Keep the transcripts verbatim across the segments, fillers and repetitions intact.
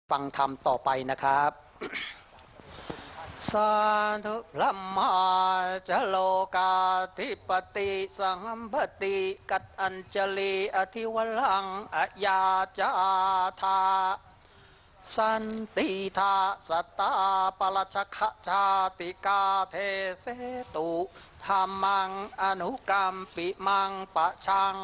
ฟังธรรมต่อไปนะครับสาธุพระมาจโลกาธิปติสัมปติกัตอัญจลีอธิวลังอยาจาธาสันติธาสตาปลชขชาติกาเทเสตุธรรมังอนุกรรมปิมังปะชัง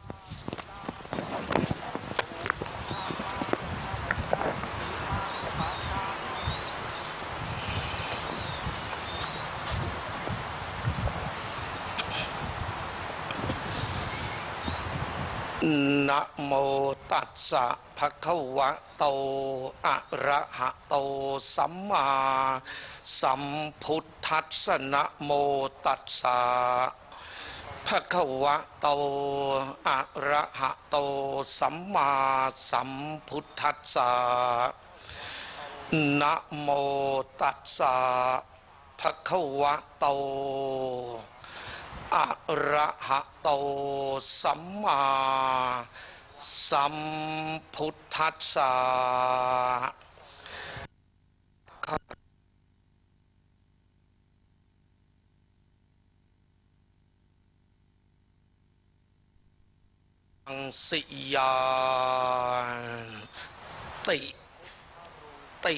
นะโมตัสสะภะคะวะโตอะระหะโตสัมมาสัมพุทธัสสะนะโมตัสสะภะคะวะโตอะระหะโตสัมมาสัมพุทธัสสะนะโมตัสสะภะคะวะโตอะระหะโตสัมมาสัมพุทธัสสะอังสิยาติติ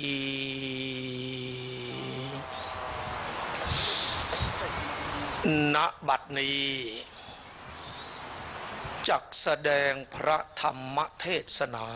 ณบัดนี้จักแสดงพระธรรมเทศนา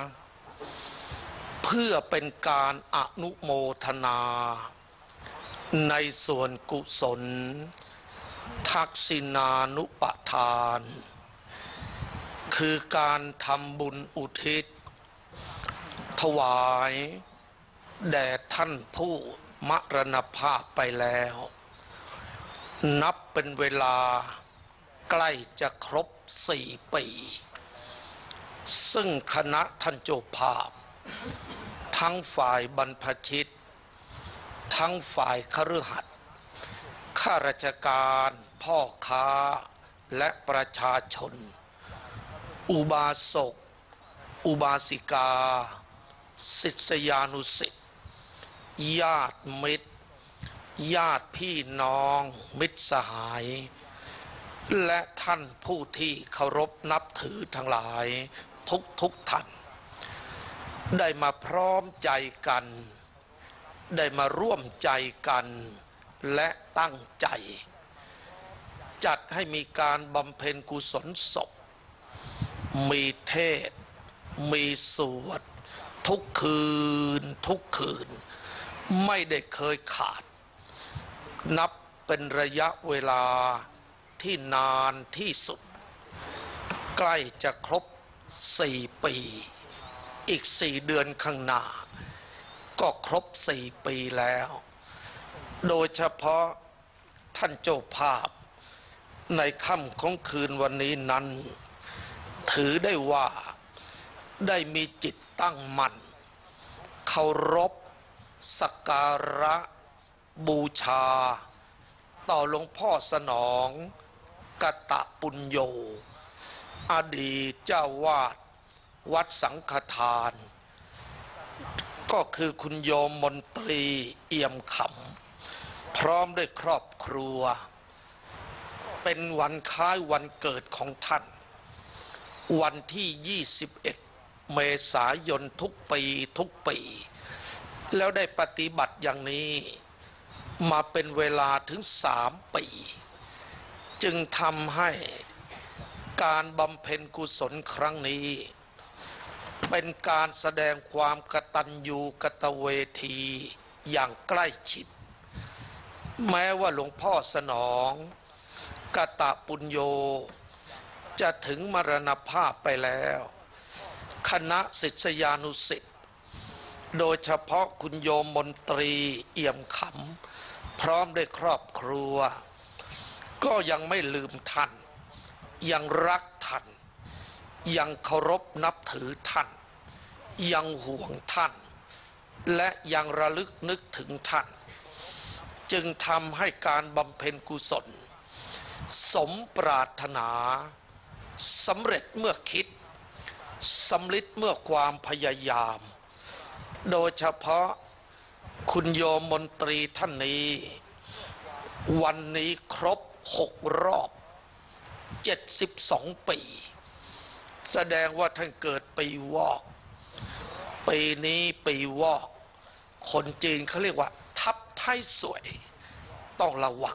เพื่อเป็นการอนุโมทนาในส่วนกุศลทักษิณานุปทานคือการทำบุญอุทิศถวายแด่ท่านผู้มรณภาพไปแล้วนับเป็นเวลาใกล้จะครบสี่ปีซึ่งคณะท่านเจ้าภาพทั้งฝ่ายบรรพชิตทั้งฝ่ายคฤหัสถ์ข้าราชการพ่อค้าและประชาชนอุบาสกอุบาสิกาศิษยานุศิษย์ญาติมิตรญาติพี่น้องมิตรสหายและท่านผู้ที่เคารพนับถือทั้งหลายทุกทุกท่านได้มาพร้อมใจกันได้มาร่วมใจกันและตั้งใจจัดให้มีการบำเพ็ญกุศลศพมีเทศน์มีสวดทุกคืนทุกคืนไม่ได้เคยขาดนับเป็นระยะเวลาที่นานที่สุดใกล้จะครบสี่ปีอีกสี่เดือนข้างหน้าก็ครบสี่ปีแล้วโดยเฉพาะท่านเจ้าภาพในค่ำของคืนวันนี้นั้นถือได้ว่าได้มีจิตตั้งมั่นเคารพสักการะบูชาต่อหลวงพ่อสนองกตปุญโญอดีตเจ้าวาดวัดสังฆทานก็คือคุณโยมมนตรีเอี่ยมขำพร้อมด้วยครอบครัวเป็นวันคล้ายวันเกิดของท่านวันที่ยี่สิบเอ็ดเมษายนทุกปีทุกปีแล้วได้ปฏิบัติอย่างนี้มาเป็นเวลาถึงสามปีจึงทำให้การบำเพ็ญกุศลครั้งนี้เป็นการแสดงความกตัญญูกตเวทีอย่างใกล้ชิดแม้ว่าหลวงพ่อสนองกตปุญโญจะถึงมรณภาพไปแล้วคณะศิษยานุศิษย์โดยเฉพาะคุณโยมมนตรีเอี่ยมขำพร้อมด้วยครอบครัวก็ยังไม่ลืมท่านยังรักท่านยังเคารพนับถือท่านยังห่วงท่านและยังระลึกนึกถึงท่านจึงทำให้การบำเพ็ญกุศลสมปรารถนาสำเร็จเมื่อคิดสำลิดเมื่อความพยายามโดยเฉพาะคุณโยมมนตรีท่านนี้วันนี้ครบหกรอบเจ็ดสิบสองปีแสดงว่าท่านเกิดปีวอกปีนี้ปีวอกคนจีนเขาเรียกว่าทับไทสวยต้องระวัง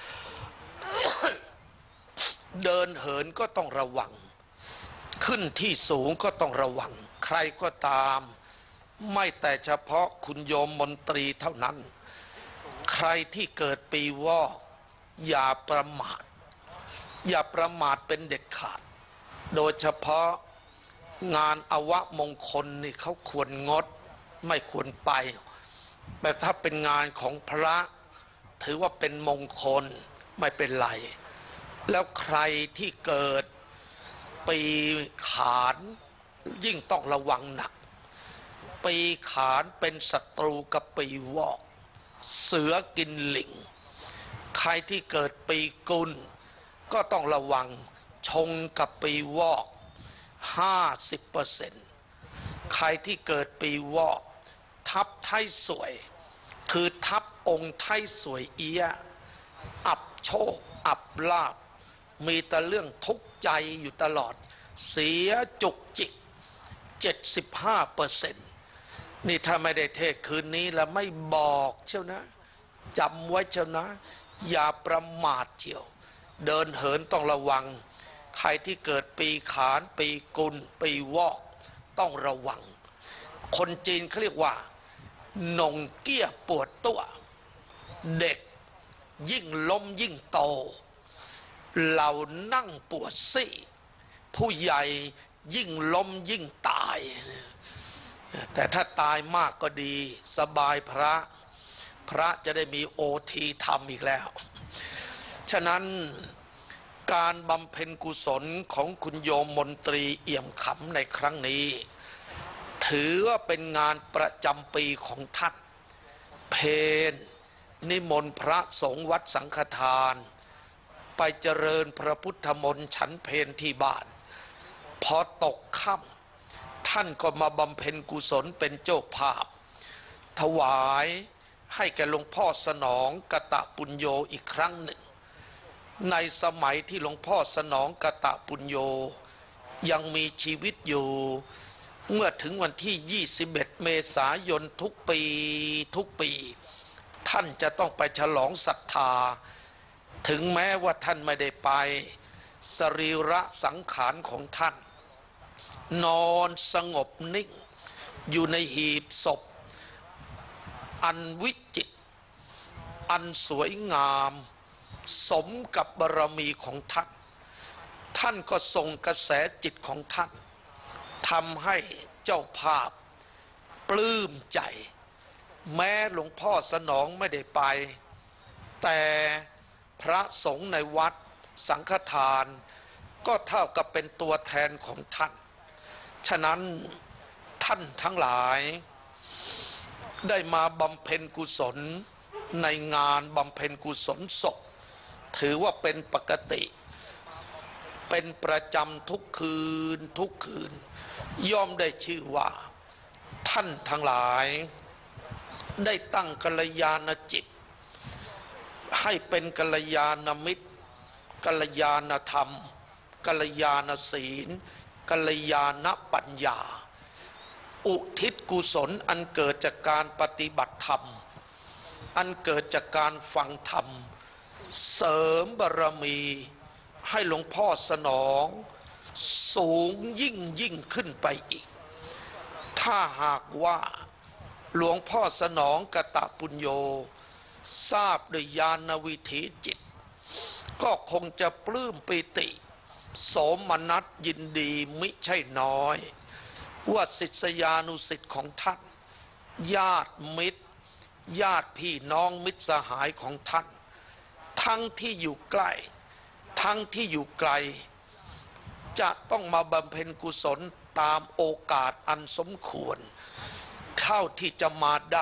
เดินเหินก็ต้องระวังขึ้นที่สูงก็ต้องระวังใครก็ตามไม่แต่เฉพาะคุณโยมมนตรีเท่านั้นใครที่เกิดปีวอกอย่าประมาทอย่าประมาทเป็นเด็ดขาดโดยเฉพาะงานอวมงคลนี่เขาควรงดไม่ควรไปแต่ถ้าเป็นงานของพระถือว่าเป็นมงคลไม่เป็นไรแล้วใครที่เกิดปีขานยิ่งต้องระวังหนักปีขานเป็นศัตรูกับปีวอกเสือกินลิงใครที่เกิดปีกุลก็ต้องระวังชงกับปีวอกห้าสิบเปอร์เซ็นต์ใครที่เกิดปีวอกทับไทสวยคือทับองค์ไทสวยเอียอับโชคอับลาบมีแต่เรื่องทุกข์ใจอยู่ตลอดเสียจุกจิก เจ็ดสิบห้าเปอร์เซ็นต์ นี่ถ้าไม่ได้เทศคืนนี้แล้วไม่บอกเชียวนะจำไว้เชียวนะอย่าประมาทเชียวเดินเหินต้องระวังใครที่เกิดปีขานปีกุลปีวอกต้องระวังคนจีนเขาเรียกว่าหนงเกี้ยปวดตัวเด็กยิ่งล้มยิ่งโตเรานั่งปวดซี่ผู้ใหญ่ยิ่งล้มยิ่งตายแต่ถ้าตายมากก็ดีสบายพระพระจะได้มีโอทีทำอีกแล้วฉะนั้นการบำเพ็ญกุศลของคุณโยมมนตรีเอี่ยมขำในครั้งนี้ถือว่าเป็นงานประจำปีของท่านเพลนิมนต์พระสงฆ์วัดสังฆทานไปเจริญพระพุทธมนต์ฉันเพลที่บ้านพอตกค่ำท่านก็มาบำเพ็ญกุศลเป็นเจ้าภาพถวายให้แก่หลวงพ่อสนองกตปุญโญอีกครั้งหนึ่งในสมัยที่หลวงพ่อสนองกตปุญโญยังมีชีวิตอยู่เมื่อถึงวันที่ยี่สิบเอ็ดเมษายนทุกปีทุกปีท่านจะต้องไปฉลองศรัทธาถึงแม้ว่าท่านไม่ได้ไปสรีระสังขารของท่านนอนสงบนิ่งอยู่ในหีบศพอันวิจิตรอันสวยงามสมกับบารมีของท่านท่านก็ส่งกระแสจิตของท่านทำให้เจ้าภาพปลื้มใจแม้หลวงพ่อสนองไม่ได้ไปแต่พระสงฆ์ในวัดสังฆทานก็เท่ากับเป็นตัวแทนของท่านฉะนั้นท่านทั้งหลายได้มาบำเพ็ญกุศลในงานบำเพ็ญกุศลศพถือว่าเป็นปกติเป็นประจำทุกคืนทุกคืนย่อมได้ชื่อว่าท่านทั้งหลายได้ตั้งกัลยาณจิตให้เป็นกัลยาณมิตรกัลยาณธรรมกัลยาณศีลกัลยาณปัญญาอุทิศกุศลอันเกิดจากการปฏิบัติธรรมอันเกิดจากการฟังธรรมเสริมบารมีให้หลวงพ่อสนองสูงยิ่งยิ่งขึ้นไปอีกถ้าหากว่าหลวงพ่อสนองกตปุญโญทราบด้วยญาณวิถีจิตก็คงจะปลื้มปิติโสมนัสยินดีมิใช่น้อยว่าศิษยานุศิษย์ของท่านญาติมิตรญาติพี่น้องมิตรสหายของท่านทั้งที่อยู่ใกล้ทั้งที่อยู่ไกลจะต้องมาบำเพ็ญกุศลตามโอกาสอันสมควรเท่าที่จะมาได้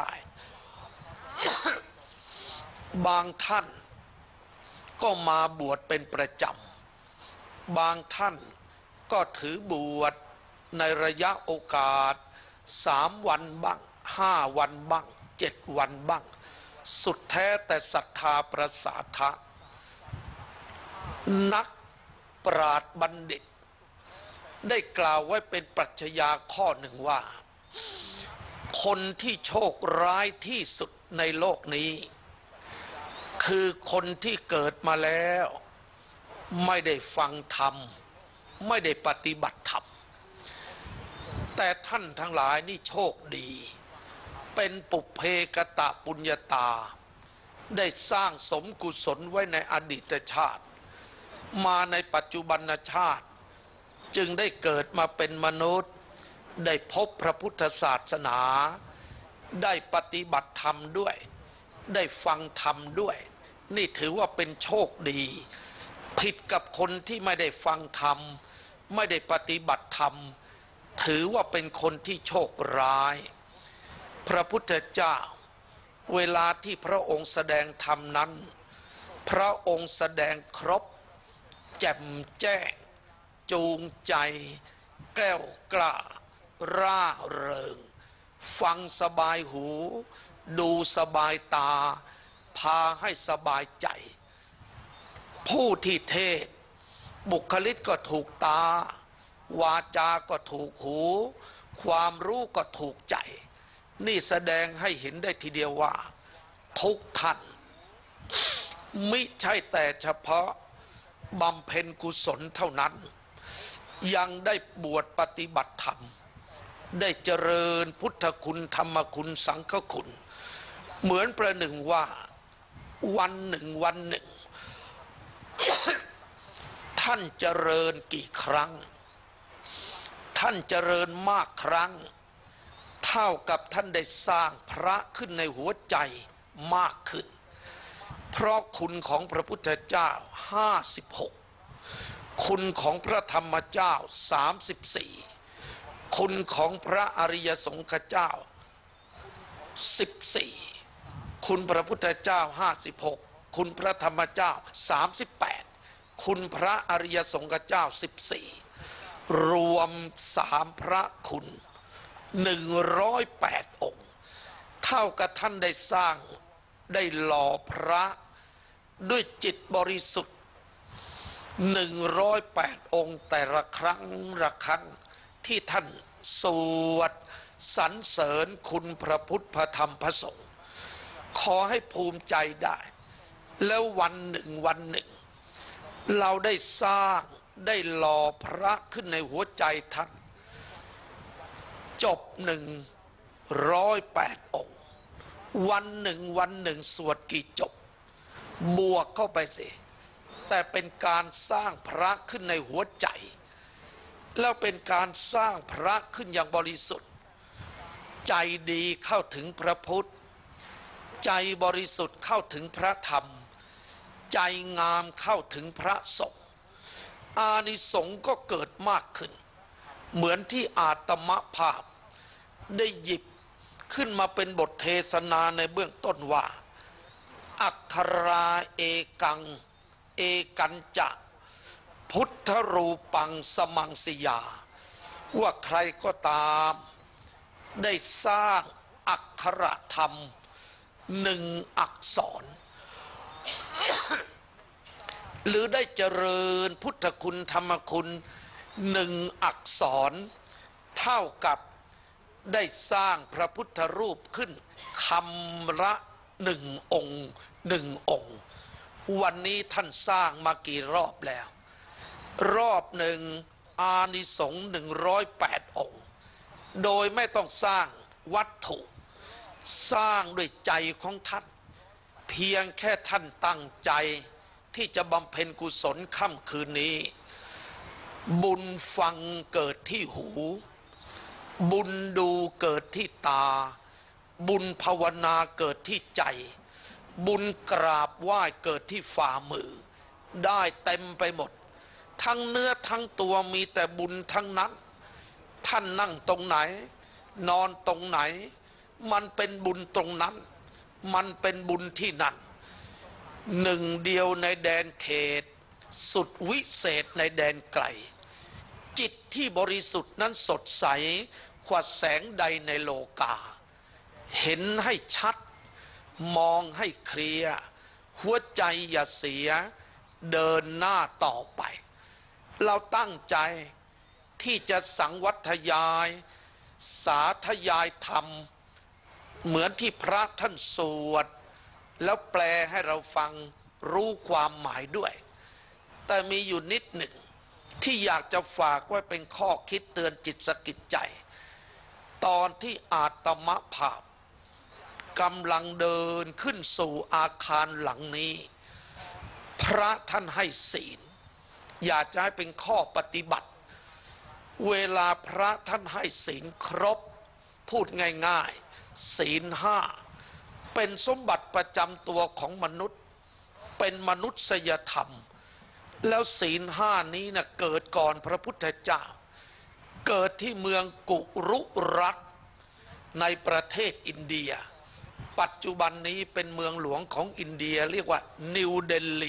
บางท่านก็มาบวชเป็นประจำบางท่านก็ถือบวชในระยะโอกาสสามวันบ้างห้าวันบ้างเจ็ดวันบ้างสุดแท้แต่ศรัทธาประสาทะนักปราชญ์บัณฑิตได้กล่าวไว้เป็นปรัชญาข้อหนึ่งว่าคนที่โชคร้ายที่สุดในโลกนี้คือคนที่เกิดมาแล้วไม่ได้ฟังธรรมไม่ได้ปฏิบัติธรรมแต่ท่านทั้งหลายนี่โชคดีเป็นปุพเพกตะปุญญาตาได้สร้างสมกุศลไว้ในอดีตชาติมาในปัจจุบันชาติจึงได้เกิดมาเป็นมนุษย์ได้พบพระพุทธศาสนาได้ปฏิบัติธรรมด้วยได้ฟังธรรมด้วยนี่ถือว่าเป็นโชคดีผิดกับคนที่ไม่ได้ฟังธรรมไม่ได้ปฏิบัติธรรมถือว่าเป็นคนที่โชคร้ายพระพุทธเจ้าเวลาที่พระองค์แสดงธรรมนั้นพระองค์แสดงครบแจ่มแจ้งจูงใจแกล้วกล้าร่าเริงฟังสบายหูดูสบายตาพาให้สบายใจผู้ที่เทศบุคลิกก็ถูกตาวาจาก็ถูกหูความรู้ก็ถูกใจนี่แสดงให้เห็นได้ทีเดียวว่าทุกท่านมิใช่แต่เฉพาะบำเพ็ญกุศลเท่านั้นยังได้บวชปฏิบัติธรรมได้เจริญพุทธคุณธรรมคุณสังฆคุณเหมือนประหนึ่งว่าวันหนึ่งวันหนึ่ง ท่านเจริญกี่ครั้งท่านเจริญมากครั้งเท่ากับท่านได้สร้างพระขึ้นในหัวใจมากขึ้นเพราะคุณของพระพุทธเจ้าห้าสิบหกคุณของพระธรรมเจ้าสามสิบสี่คุณของพระอริยสงฆ์เจ้าสิบสี่คุณพระพุทธเจ้าห้าสิบหกคุณพระธรรมเจ้าสามสิบแปดคุณพระอริยสงฆ์เจ้าสิบสี่รวมสามพระคุณหนึ่งร้อยแปดองค์เท่ากับท่านได้สร้างได้หล่อพระด้วยจิตบริสุทธิ์หนึ่งร้อยแปดองค์แต่ละครั้งละครั้งที่ท่านสวดสรรเสริญคุณพระพุทธพระธรรมพระสงฆ์ขอให้ภูมิใจได้แล้ววันหนึ่งวันหนึ่งเราได้สร้างได้หล่อพระขึ้นในหัวใจท่านจบหนึ่งร้อยแปดองค์วันหนึ่งวันหนึ่งสวดกี่จบบวกเข้าไปสิแต่เป็นการสร้างพระขึ้นในหัวใจแล้วเป็นการสร้างพระขึ้นอย่างบริสุทธิ์ใจดีเข้าถึงพระพุทธใจบริสุทธิ์เข้าถึงพระธรรมใจงามเข้าถึงพระสงฆ์อานิสงส์ก็เกิดมากขึ้นเหมือนที่อาตมภาพได้หยิบขึ้นมาเป็นบทเทศนาในเบื้องต้นว่าอัคคราเอกังเอกันจะพุทธรูปังสมังสยาว่าใครก็ตามได้สร้างอักขรธรรมหนึ่งอักษร หรือได้เจริญพุทธคุณธรรมคุณหนึ่งอักษรเท่ากับได้สร้างพระพุทธรูปขึ้นคำละหนึ่งองค์หนึ่งองค์วันนี้ท่านสร้างมากี่รอบแล้วรอบหนึ่งอานิสงส์หนึ่งร้อยแปดองค์โดยไม่ต้องสร้างวัตถุสร้างด้วยใจของท่านเพียงแค่ท่านตั้งใจที่จะบำเพ็ญกุศลค่ำคืนนี้บุญฟังเกิดที่หูบุญดูเกิดที่ตาบุญภาวนาเกิดที่ใจบุญกราบไหว้เกิดที่ฝ่ามือได้เต็มไปหมดทั้งเนื้อทั้งตัวมีแต่บุญทั้งนั้นท่านนั่งตรงไหนนอนตรงไหนมันเป็นบุญตรงนั้นมันเป็นบุญที่นั่นหนึ่งเดียวในแดนเขตสุดวิเศษในแดนไกลจิตที่บริสุทธิ์นั้นสดใสกว่าแสงใดในโลกาเห็นให้ชัดมองให้เคลียร์หัวใจอย่าเสียเดินหน้าต่อไปเราตั้งใจที่จะสังวัตยายสาธยายธรรมเหมือนที่พระท่านสวดแล้วแปลให้เราฟังรู้ความหมายด้วยแต่มีอยู่นิดหนึ่งที่อยากจะฝากไว้เป็นข้อคิดเตือนจิตสะกิดใจตอนที่อาตมภาพกำลังเดินขึ้นสู่อาคารหลังนี้พระท่านให้ศีลอยากจะให้เป็นข้อปฏิบัติเวลาพระท่านให้ศีลครบพูดง่ายๆศีลห้าเป็นสมบัติประจำตัวของมนุษย์เป็นมนุษยธรรมแล้วศีลห้านี้นะเกิดก่อนพระพุทธเจ้าเกิดที่เมืองกุรุรัตในประเทศอินเดียปัจจุบันนี้เป็นเมืองหลวงของอินเดียเรียกว่านิวเดลี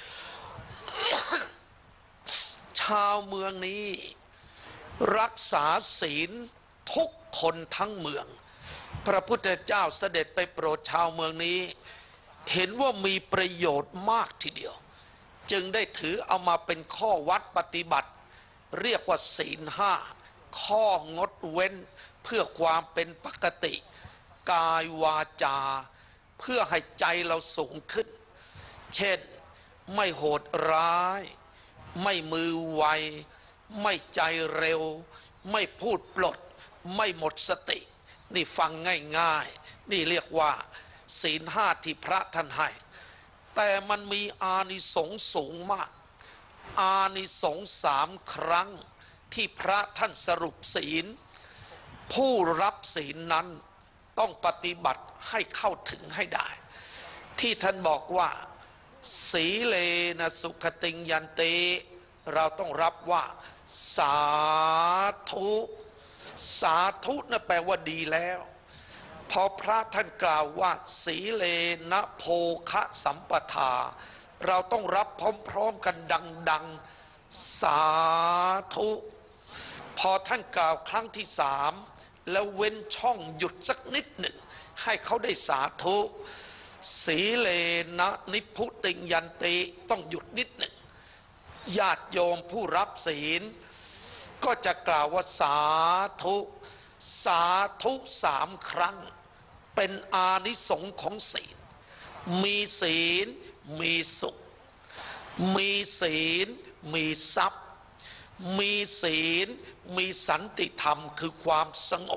ชาวเมืองนี้รักษาศีลทุกคนทั้งเมืองพระพุทธเจ้าเสด็จไปโปรดชาวเมืองนี้เห็นว่ามีประโยชน์มากทีเดียวจึงได้ถือเอามาเป็นข้อวัดปฏิบัติเรียกว่าศีลห้าข้องดเว้นเพื่อความเป็นปกติกายวาจาเพื่อให้ใจเราสูงขึ้นเช่นไม่โหดร้ายไม่มือไวไม่ใจเร็วไม่พูดปลดไม่หมดสตินี่ฟังง่ายๆนี่เรียกว่าศีลห้าที่พระท่านให้แต่มันมีอานิสงส์สูงมากอานิสงส์สามครั้งที่พระท่านสรุปศีลผู้รับศีลนั้นต้องปฏิบัติให้เข้าถึงให้ได้ที่ท่านบอกว่าสีเลนะสุขติงยันเตเราต้องรับว่าสาธุสาธุนั่นแปลว่าดีแล้วพอพระท่านกล่าวว่าสีเลนะโภคะสัมปทาเราต้องรับพร้อมๆกันดังๆสาธุพอท่านกล่าวครั้งที่สามแล้วเว้นช่องหยุดสักนิดหนึ่งให้เขาได้สาธุสีเลนะนิพุติงยันติต้องหยุดนิดหนึ่งญาติโยมผู้รับศีลก็จะกล่าวว่าสาธุสาธุสามครั้งเป็นอานิสงส์ของศีลมีศีลมีสุขมีศีลมีทรัพย์มีศีลมีสันติธรรมคือความสงบ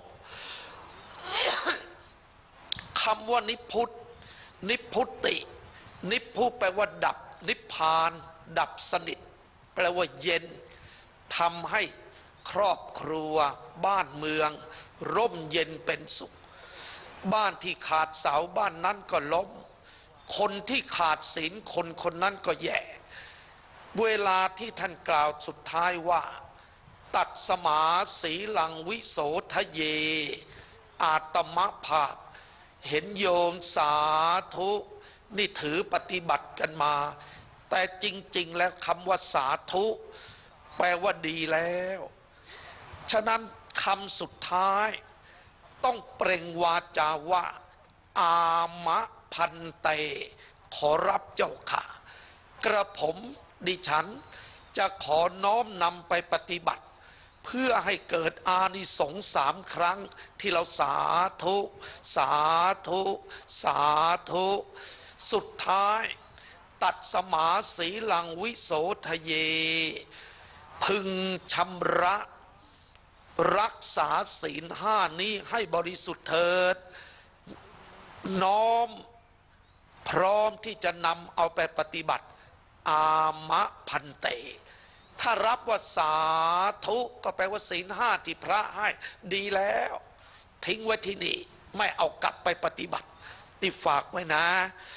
คำว่านิพุตนิพุตินิพุแปลว่าดับนิพพานดับสนิทแปลว่าเย็นทำให้ครอบครัวบ้านเมืองร่มเย็นเป็นสุขบ้านที่ขาดเสาบ้านนั้นก็ล้มคนที่ขาดศีลคนคนนั้นก็แย่เวลาที่ท่านกล่าวสุดท้ายว่าตัดสมาสีลังวิโสทะเยอาตมภาพเห็นโยมสาธุนี่ถือปฏิบัติกันมาแต่จริงๆแล้วคำว่าสาธุแปลว่าดีแล้วฉะนั้นคำสุดท้ายต้องเปล่งวาจาว่าอามะพันเตขอรับเจ้าค่ะกระผมดิฉันจะขอน้อมนำไปปฏิบัติเพื่อให้เกิดอานิสงส์สามครั้งที่เราสาธุสาธุสาธุสุดท้ายตัดสมาสีลังวิโสทะเยพึงชำระรักษาศีลห้านี้ให้บริสุทธิ์เถิดน้อมพร้อมที่จะนำเอาไปปฏิบัติอามะพันเตถ้ารับว่าสาธุก็แปลว่าศีลห้าที่พระให้ดีแล้วทิ้งไว้ที่นี่ไม่เอากลับไปปฏิบัตินี่ฝากไว้นะ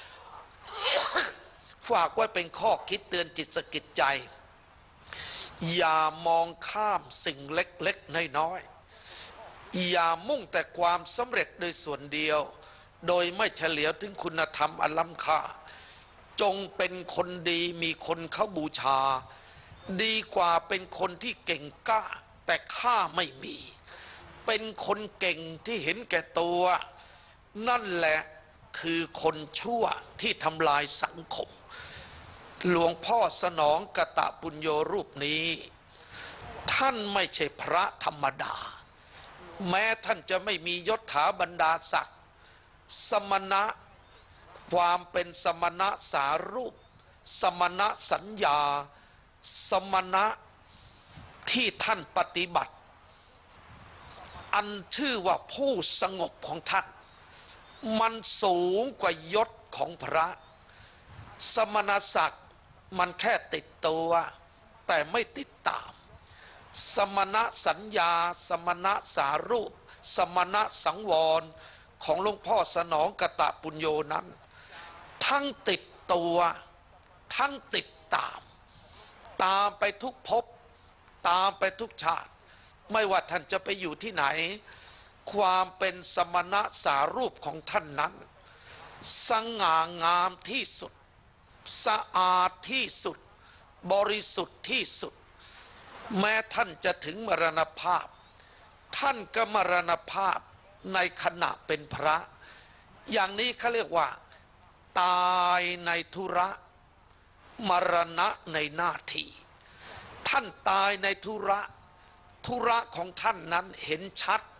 ฝากไว้เป็นข้อคิดเตือนจิตสะกิดใจอย่ามองข้ามสิ่งเล็กๆน้อยๆอย่ามุ่งแต่ความสำเร็จโดยส่วนเดียวโดยไม่เฉลียวถึงคุณธรรมอันล้ำค่าจงเป็นคนดีมีคนเขาบูชาดีกว่าเป็นคนที่เก่งกล้าแต่ข้าไม่มีเป็นคนเก่งที่เห็นแก่ตัวนั่นแหละคือคนชั่วที่ทำลายสังคมหลวงพ่อสนองกตปุญโญรูปนี้ท่านไม่ใช่พระธรรมดาแม้ท่านจะไม่มียศถาบรรดาศักดิ์สมณะความเป็นสมณะสารูปสมณะสัญญาสมณะที่ท่านปฏิบัติอันชื่อว่าผู้สงบของท่านมันสูงกว่ายศของพระสมณศักดิ์มันแค่ติดตัวแต่ไม่ติดตามสมณะสัญญาสมณะสารูปสมณะสังวรของหลวงพ่อสนองกตปุญโญนั้นทั้งติดตัวทั้งติดตามตามไปทุกภพตามไปทุกชาติไม่ว่าท่านจะไปอยู่ที่ไหนความเป็นสมณะสารูปของท่านนั้นสง่างามที่สุดสะอาดที่สุดบริสุทธิ์ที่สุดแม้ท่านจะถึงมรณภาพท่านก็มรณภาพในขณะเป็นพระอย่างนี้เขาเรียกว่าตายในธุระมรณะในหน้าที่ท่านตายในธุระธุระของท่านนั้นเห็นชัด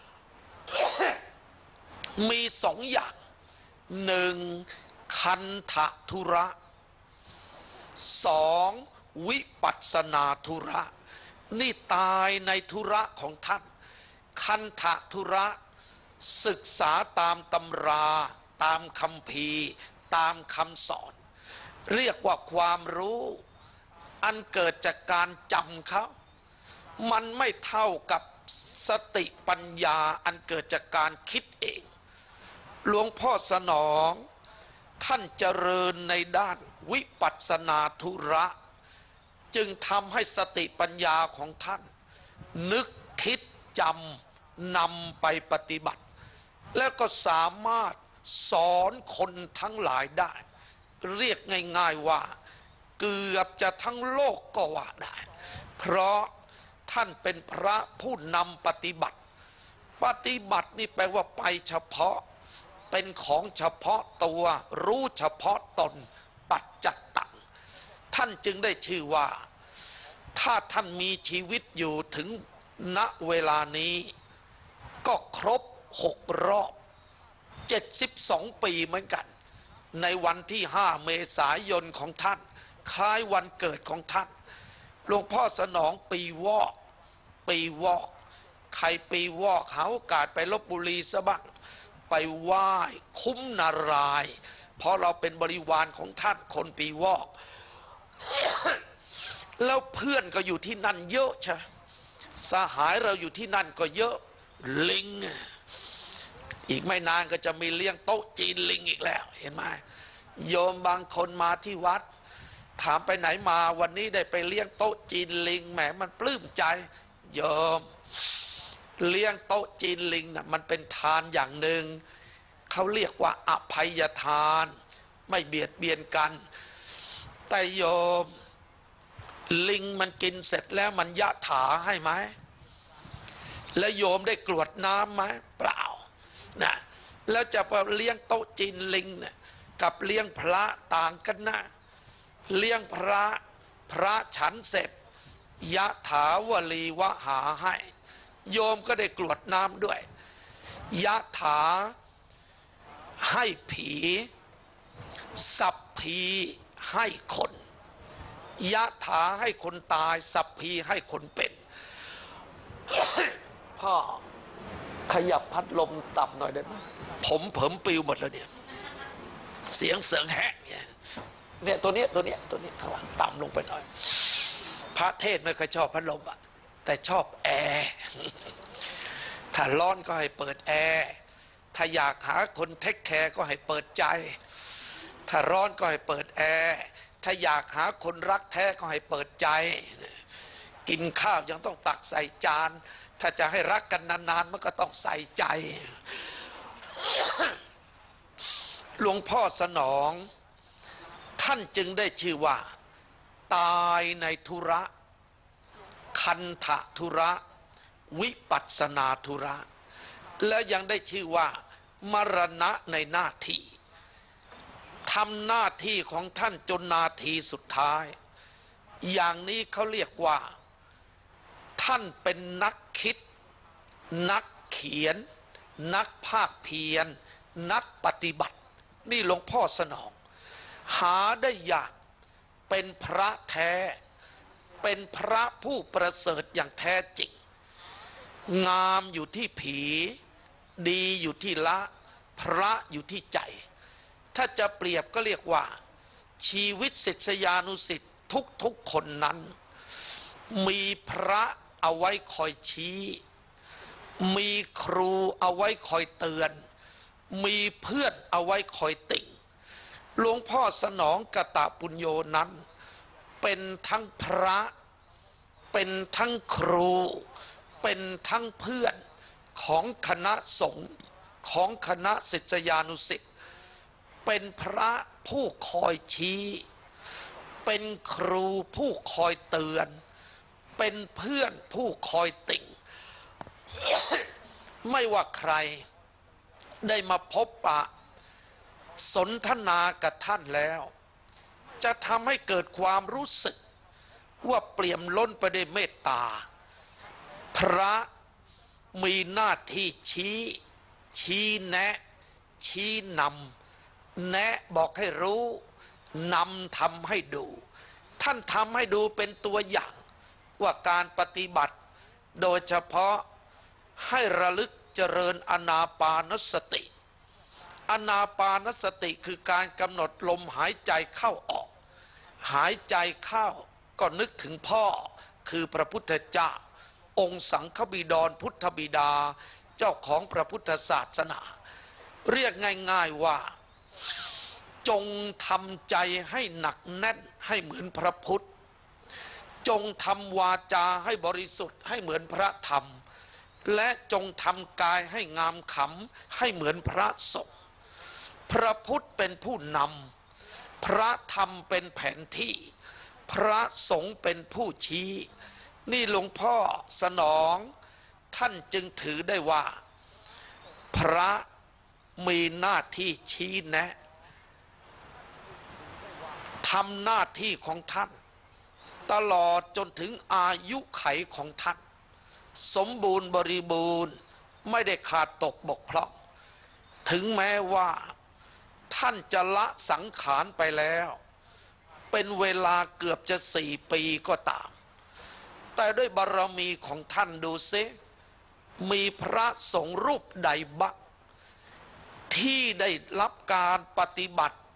มีสองอย่างหนึ่งคันธะธุระสองวิปัสสนาธุระนี่ตายในธุระของท่านคันธะธุระศึกษาตามตำราตามคัมภีร์ตามคำสอนเรียกว่าความรู้อันเกิดจากการจำเขามันไม่เท่ากับสติปัญญาอันเกิดจากการคิดเองหลวงพ่อสนองท่านเจริญในด้านวิปัสสนาธุระจึงทำให้สติปัญญาของท่านนึกคิดจำนำไปปฏิบัติแล้วก็สามารถสอนคนทั้งหลายได้เรียกง่ายๆว่าเกือบจะทั้งโลกก็ว่าได้เพราะท่านเป็นพระผู้นำปฏิบัติปฏิบัตินี่แปลว่าไปเฉพาะเป็นของเฉพาะตัวรู้เฉพาะตนปัจจัตตังท่านจึงได้ชื่อว่าถ้าท่านมีชีวิตอยู่ถึงณเวลานี้ก็ครบหกรอบเจ็ดสิบสองปีเหมือนกันในวันที่ห้าเมษายนของท่านคล้ายวันเกิดของท่านหลวงพ่อสนองปีวอกปีวอกใครปีวอกหาโอกาสไปลพบุรีซะบ้างไปไหว้คุ้มนารายณ์เพราะเราเป็นบริวารของท่านคนปีวอก แล้วเพื่อนก็อยู่ที่นั่นเยอะใช่สหายเราอยู่ที่นั่นก็เยอะลิงอีกไม่นานก็จะมีเลี้ยงโต๊ะจีนลิงอีกแล้วเห็นไหมโยมบางคนมาที่วัดถามไปไหนมาวันนี้ได้ไปเลี้ยงโต๊ะจีนลิงแหมมันปลื้มใจโยมเลี้ยงโต๊ะจีนลิงน่ะมันเป็นทานอย่างหนึ่งเขาเรียกว่าอภัยทานไม่เบียดเบียนกันแต่โยมลิงมันกินเสร็จแล้วมันยะถาให้ไหมแล้วโยมได้กรวดน้ำไหมเปล่านะแล้วจะไปเลี้ยงโต๊ะจีนลิงเนี่ยกับเลี้ยงพระต่างกันนะเลี้ยงพระพระฉันเสร็จยะถาวลีวะหาให้โยมก็ได้กรวดน้ำด้วยยะถาให้ผีสัพพีให้คนยะถาให้คนตายสัพพีให้คนเป็น พ่อขยับพัดลมต่ำหน่อยได้ไหมผมเผิมปิวหมดแล้วเนี่ยเสียงเสียงแหกเนี่ยเนี่ยตัวเนี้ยตัวเนี้ยตัวเนี้ยข้างหลังต่ำลงไปหน่อยพระเทศไม่เคยชอบพัดลมอ่ะแต่ชอบแอร์ถ้าร้อนก็ให้เปิดแอร์ถ้าอยากหาคนเทคแคร์ก็ให้เปิดใจถ้าร้อนก็ให้เปิดแอร์ถ้าอยากหาคนรักแท้ก็ให้เปิดใจกินข้าวยังต้องตักใส่จานถ้าจะให้รักกันนานๆมันก็ต้องใส่ใจหลวงพ่อสนองท่านจึงได้ชื่อว่าตายในธุระคันธะธุระวิปัสสนาธุระแล้วยังได้ชื่อว่ามรณะในหน้าที่ทำหน้าที่ของท่านจนนาทีสุดท้ายอย่างนี้เขาเรียกว่าท่านเป็นนักคิดนักเขียนนักภาคเพียรนักปฏิบัตินี่หลวงพ่อสนองหาได้ยากเป็นพระแท้เป็นพระผู้ประเสริฐอย่างแท้จริงงามอยู่ที่ผีดีอยู่ที่ละพระอยู่ที่ใจถ้าจะเปรียบก็เรียกว่าชีวิตศิษยานุศิษย์ทุกๆคนนั้นมีพระเอาไว้คอยชี้มีครูเอาไว้คอยเตือนมีเพื่อนเอาไว้คอยติ่งหลวงพ่อสนองกตปุญโญนั้นเป็นทั้งพระเป็นทั้งครูเป็นทั้งเพื่อนของคณะสงฆ์ของคณะศิษยานุศิษย์เป็นพระผู้คอยชี้เป็นครูผู้คอยเตือนเป็นเพื่อนผู้คอยติ่ง ไม่ว่าใครได้มาพบปะสนทนากับท่านแล้วจะทำให้เกิดความรู้สึกว่าเปี่ยมล้นไปด้วยเมตตาพระมีหน้าที่ชี้ชี้แนะชี้นำแนะบอกให้รู้นำทำให้ดูท่านทำให้ดูเป็นตัวอย่างว่าการปฏิบัติโดยเฉพาะให้ระลึกเจริญอานาปานสติอานาปานสติคือการกำหนดลมหายใจเข้าออกหายใจเข้าก็นึกถึงพ่อคือพระพุทธเจ้าองค์สังฆบิดรพุทธบิดาเจ้าของพระพุทธศาสนาเรียกง่ายๆว่าจงทำใจให้หนักแน่นให้เหมือนพระพุทธจงทำวาจาให้บริสุทธิ์ให้เหมือนพระธรรมและจงทำกายให้งามขำให้เหมือนพระสงฆ์พระพุทธเป็นผู้นำพระธรรมเป็นแผนที่พระสงฆ์เป็นผู้ชี้นี่หลวงพ่อสนองท่านจึงถือได้ว่าพระมีหน้าที่ชี้แนะทำหน้าที่ของท่านตลอดจนถึงอายุไขของท่านสมบูรณ์บริบูรณ์ไม่ได้ขาดตกบกพร่องถึงแม้ว่าท่านจะละสังขารไปแล้วเป็นเวลาเกือบจะสี่ปีก็ตามแต่ด้วยบารมีของท่านดูซิมีพระสงฆ์รูปใดบ้างที่ได้รับการปฏิบัติ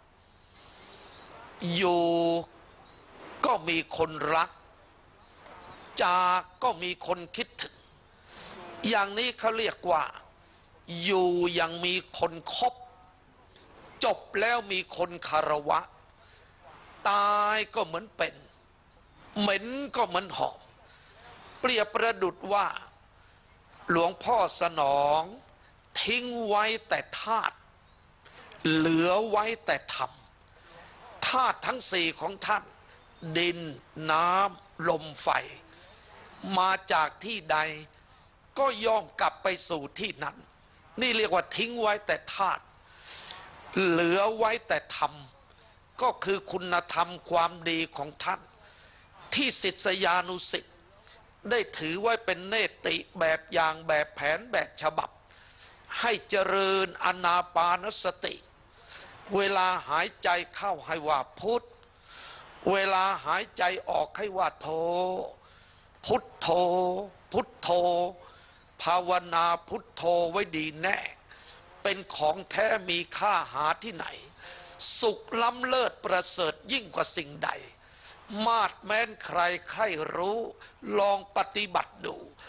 อยู่ก็มีคนรักจากก็มีคนคิดถึงอย่างนี้เขาเรียกว่าอยู่ยังมีคนคบจบแล้วมีคนคารวะตายก็เหมือนเป็นเหม็นก็เหมือนหอมเปรียบประดุจว่าหลวงพ่อสนองทิ้งไว้แต่ธาตุเหลือไว้แต่ธรรมธาตุทั้งสี่ของท่านดินน้ำลมไฟมาจากที่ใดก็ย่อมกลับไปสู่ที่นั้นนี่เรียกว่าทิ้งไว้แต่ธาตุเหลือไว้แต่ธรรมก็คือคุณธรรมความดีของท่านที่ศิษยานุศิษย์ได้ถือไว้เป็นเนติแบบอย่างแบบแผนแบบฉบับให้เจริญอานาปานสติเวลาหายใจเข้าให้ว่าพุทธเวลาหายใจออกให้ว่าโธพุทโธพุทโธภาวนาพุทโธไว้ดีแน่เป็นของแท้มีค่าหาที่ไหนสุขล้ำเลิศประเสริฐยิ่งกว่าสิ่งใดมาดแม้นใครใครรู้ลองปฏิบัติดู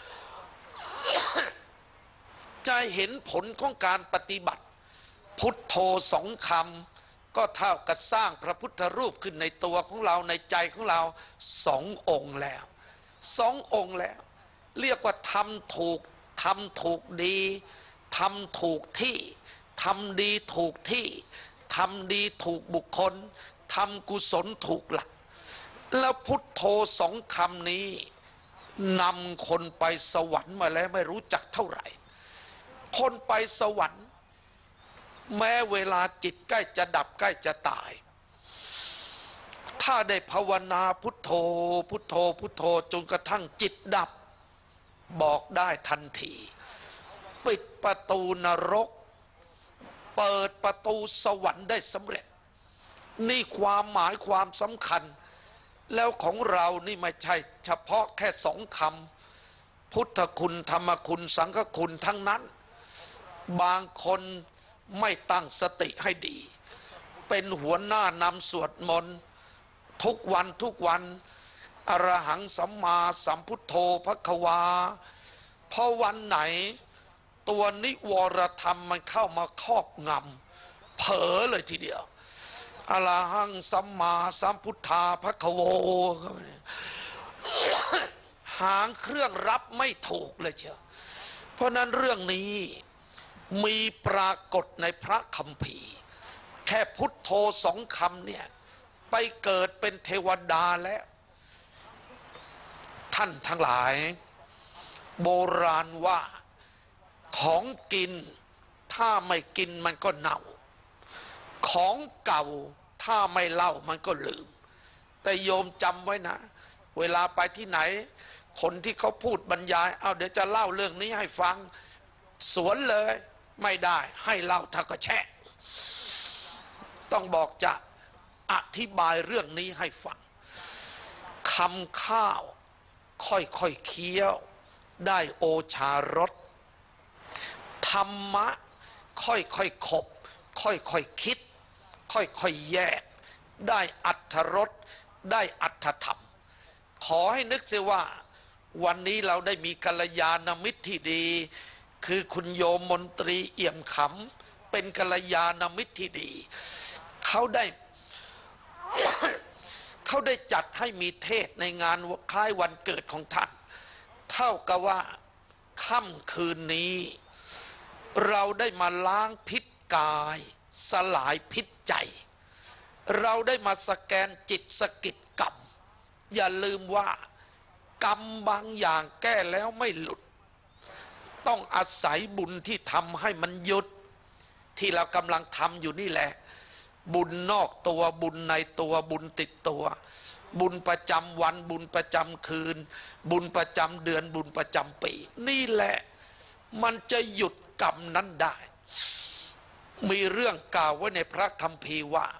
จะเห็นผลของการปฏิบัติพุทโธสองคำก็เท่ากับสร้างพระพุทธรูปขึ้นในตัวของเราในใจของเราสององค์แล้วสององค์แล้วเรียกว่าทำถูกทำถูกดีทำถูกที่ทำดีถูกที่ทำดีถูกบุคคลทำกุศลถูกหลักแล้วพุทโธสองคำนี้นำคนไปสวรรค์มาแล้วไม่รู้จักเท่าไหร่คนไปสวรรค์แม้เวลาจิตใกล้จะดับใกล้จะตายถ้าได้ภาวนาพุทโธพุทโธพุทโธจนกระทั่งจิตดับบอกได้ทันทีปิดประตูนรกเปิดประตูสวรรค์ได้สำเร็จนี่ความหมายความสำคัญแล้วของเรานี่ไม่ใช่เฉพาะแค่สองคำพุทธคุณธรรมคุณสังฆคุณทั้งนั้นบางคนไม่ตั้งสติให้ดีเป็นหัวหน้านำสวดมนต์ทุกวันทุกวันอรหังสัมมาสัมพุทโธภควาพอวันไหนตัวนิวรธรรมมันเข้ามาครอบงำเผลอเลยทีเดียวอรหังสัมมาสัมพุทธาภควโวหางเครื่องรับไม่ถูกเลยเชียวเพราะนั้นเรื่องนี้มีปรากฏในพระคัมภีร์แค่พุทโธสองคำเนี่ยไปเกิดเป็นเทวดาแล้วท่านทั้งหลายโบราณว่าของกินถ้าไม่กินมันก็เน่าของเก่าถ้าไม่เล่ามันก็ลืมแต่โยมจำไว้นะเวลาไปที่ไหนคนที่เขาพูดบรรยายเอาเดี๋ยวจะเล่าเรื่องนี้ให้ฟังสวนเลยไม่ได้ให้เล่าถ้าก็แช่ต้องบอกจะอธิบายเรื่องนี้ให้ฟังคำข้าวค่อยๆเคี้ยวได้โอชารสธรรมะค่อยๆขบค่อยๆคิดค่อยๆแยกได้อัตถรสได้อัตถธรรมขอให้นึกเสียว่าวันนี้เราได้มีกัลยาณมิตรที่ดีคือคุณโยมมนตรีเอี่ยมขำเป็นกัลยาณมิตรที่ดีเขาได้ เขาได้จัดให้มีเทศในงานคล้ายวันเกิดของท่านเท่ากับว่าค่ำคืนนี้เราได้มาล้างพิษกายสลายพิษใจเราได้มาสแกนจิตสกิดกรรมอย่าลืมว่ากรรมบางอย่างแก้แล้วไม่หลุดต้องอาศัยบุญที่ทำให้มันหยุดที่เรากำลังทำอยู่นี่แหละบุญนอกตัวบุญในตัวบุญติดตัวบุญประจำวันบุญประจำคืนบุญประจำเดือนบุญประจำปีนี่แหละมันจะหยุดกรรมนั้นได้มีเรื่องกล่าวไว้ในพระคัมภีร์ว่า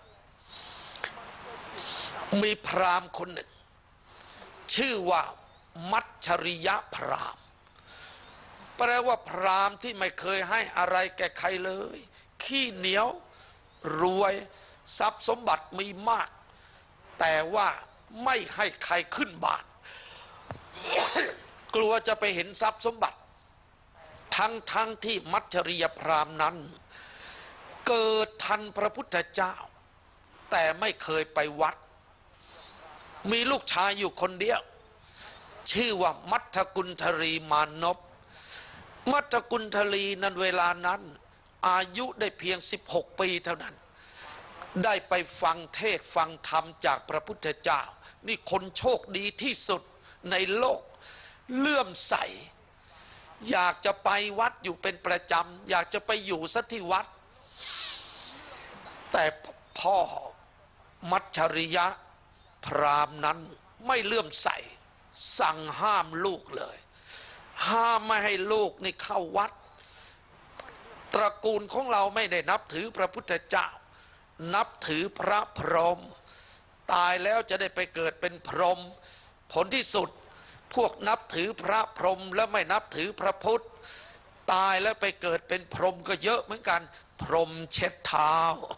มีพราหมณ์คนหนึ่งชื่อว่ามัจฉริยพราหมณ์แปลว่าพราหมณ์ที่ไม่เคยให้อะไรแก่ใครเลยขี้เหนียวรวยทรัพย์สมบัติมีมากแต่ว่าไม่ให้ใครขึ้นบ้าน กลัวจะไปเห็นทรัพย์สมบัติทั้งทั้งที่มัจฉริยพราหมณ์นั้นเกิดทันพระพุทธเจ้าแต่ไม่เคยไปวัดมีลูกชายอยู่คนเดียวชื่อว่ามัทธกุณฑรีมานพมัทธกุณฑรีนั้นเวลานั้นอายุได้เพียงสิบหกปีเท่านั้นได้ไปฟังเทศฟังธรรมจากพระพุทธเจ้านี่คนโชคดีที่สุดในโลกเลื่อมใสอยากจะไปวัดอยู่เป็นประจำอยากจะไปอยู่สักที่วัดแต่พ่อมัจฉริยะพราหมณ์นั้นไม่เลื่อมใสสั่งห้ามลูกเลยห้ามไม่ให้ลูกนี่เข้าวัดตระกูลของเราไม่ได้นับถือพระพุทธเจ้านับถือพระพรหมตายแล้วจะได้ไปเกิดเป็นพรหมผลที่สุดพวกนับถือพระพรหมแล้วไม่นับถือพระพุทธตายแล้วไปเกิดเป็นพรหมก็เยอะเหมือนกันพรหมเช็ดเท้า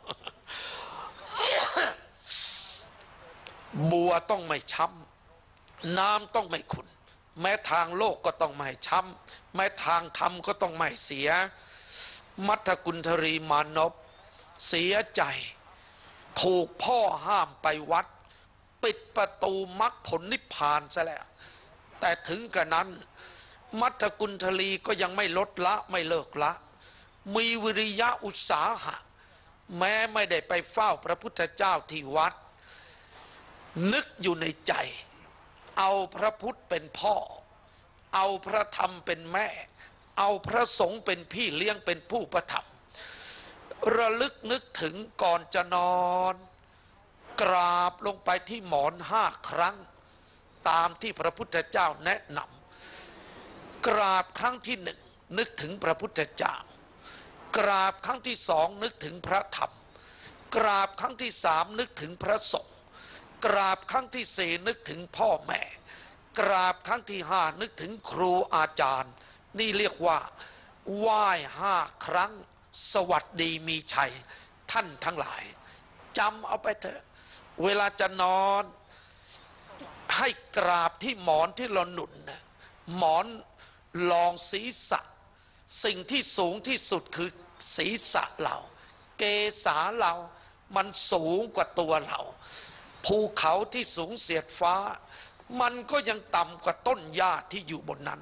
บัวต้องไม่ช้ำน้ำต้องไม่ขุ่นแม้ทางโลกก็ต้องไม่ช้ำแม้ทางธรรมก็ต้องไม่เสียมัทธกุณฑรีมานพเสียใจถูกพ่อห้ามไปวัดปิดประตูมรรคผลนิพพานซะแล้วแต่ถึงกระนั้นมัทธกุณฑรีก็ยังไม่ลดละไม่เลิกละมีวิริยะอุตสาหะแม้ไม่ได้ไปเฝ้าพระพุทธเจ้าที่วัดนึกอยู่ในใจเอาพระพุทธเป็นพ่อเอาพระธรรมเป็นแม่เอาพระสงฆ์เป็นพี่เลี้ยงเป็นผู้ประทับระลึกนึกถึงก่อนจะนอนกราบลงไปที่หมอนห้าครั้งตามที่พระพุทธเจ้าแนะนำกราบครั้งที่หนึ่งนึกถึงพระพุทธเจ้ากราบครั้งที่สองนึกถึงพระธรรมกราบครั้งที่สามนึกถึงพระสงฆ์กราบครั้งที่สี่นึกถึงพ่อแม่กราบครั้งที่ห้านึกถึงครูอาจารย์นี่เรียกว่าไหว้ห้าครั้งสวัสดีมีชัยท่านทั้งหลายจำเอาไปเถอะเวลาจะนอนให้กราบที่หมอนที่เราหนุนนะหมอนรองศีรษะสิ่งที่สูงที่สุดคือศีรษะเราเกศาเรามันสูงกว่าตัวเราภูเขาที่สูงเสียดฟ้ามันก็ยังต่ำกว่าต้นหญ้าที่อยู่บนนั้น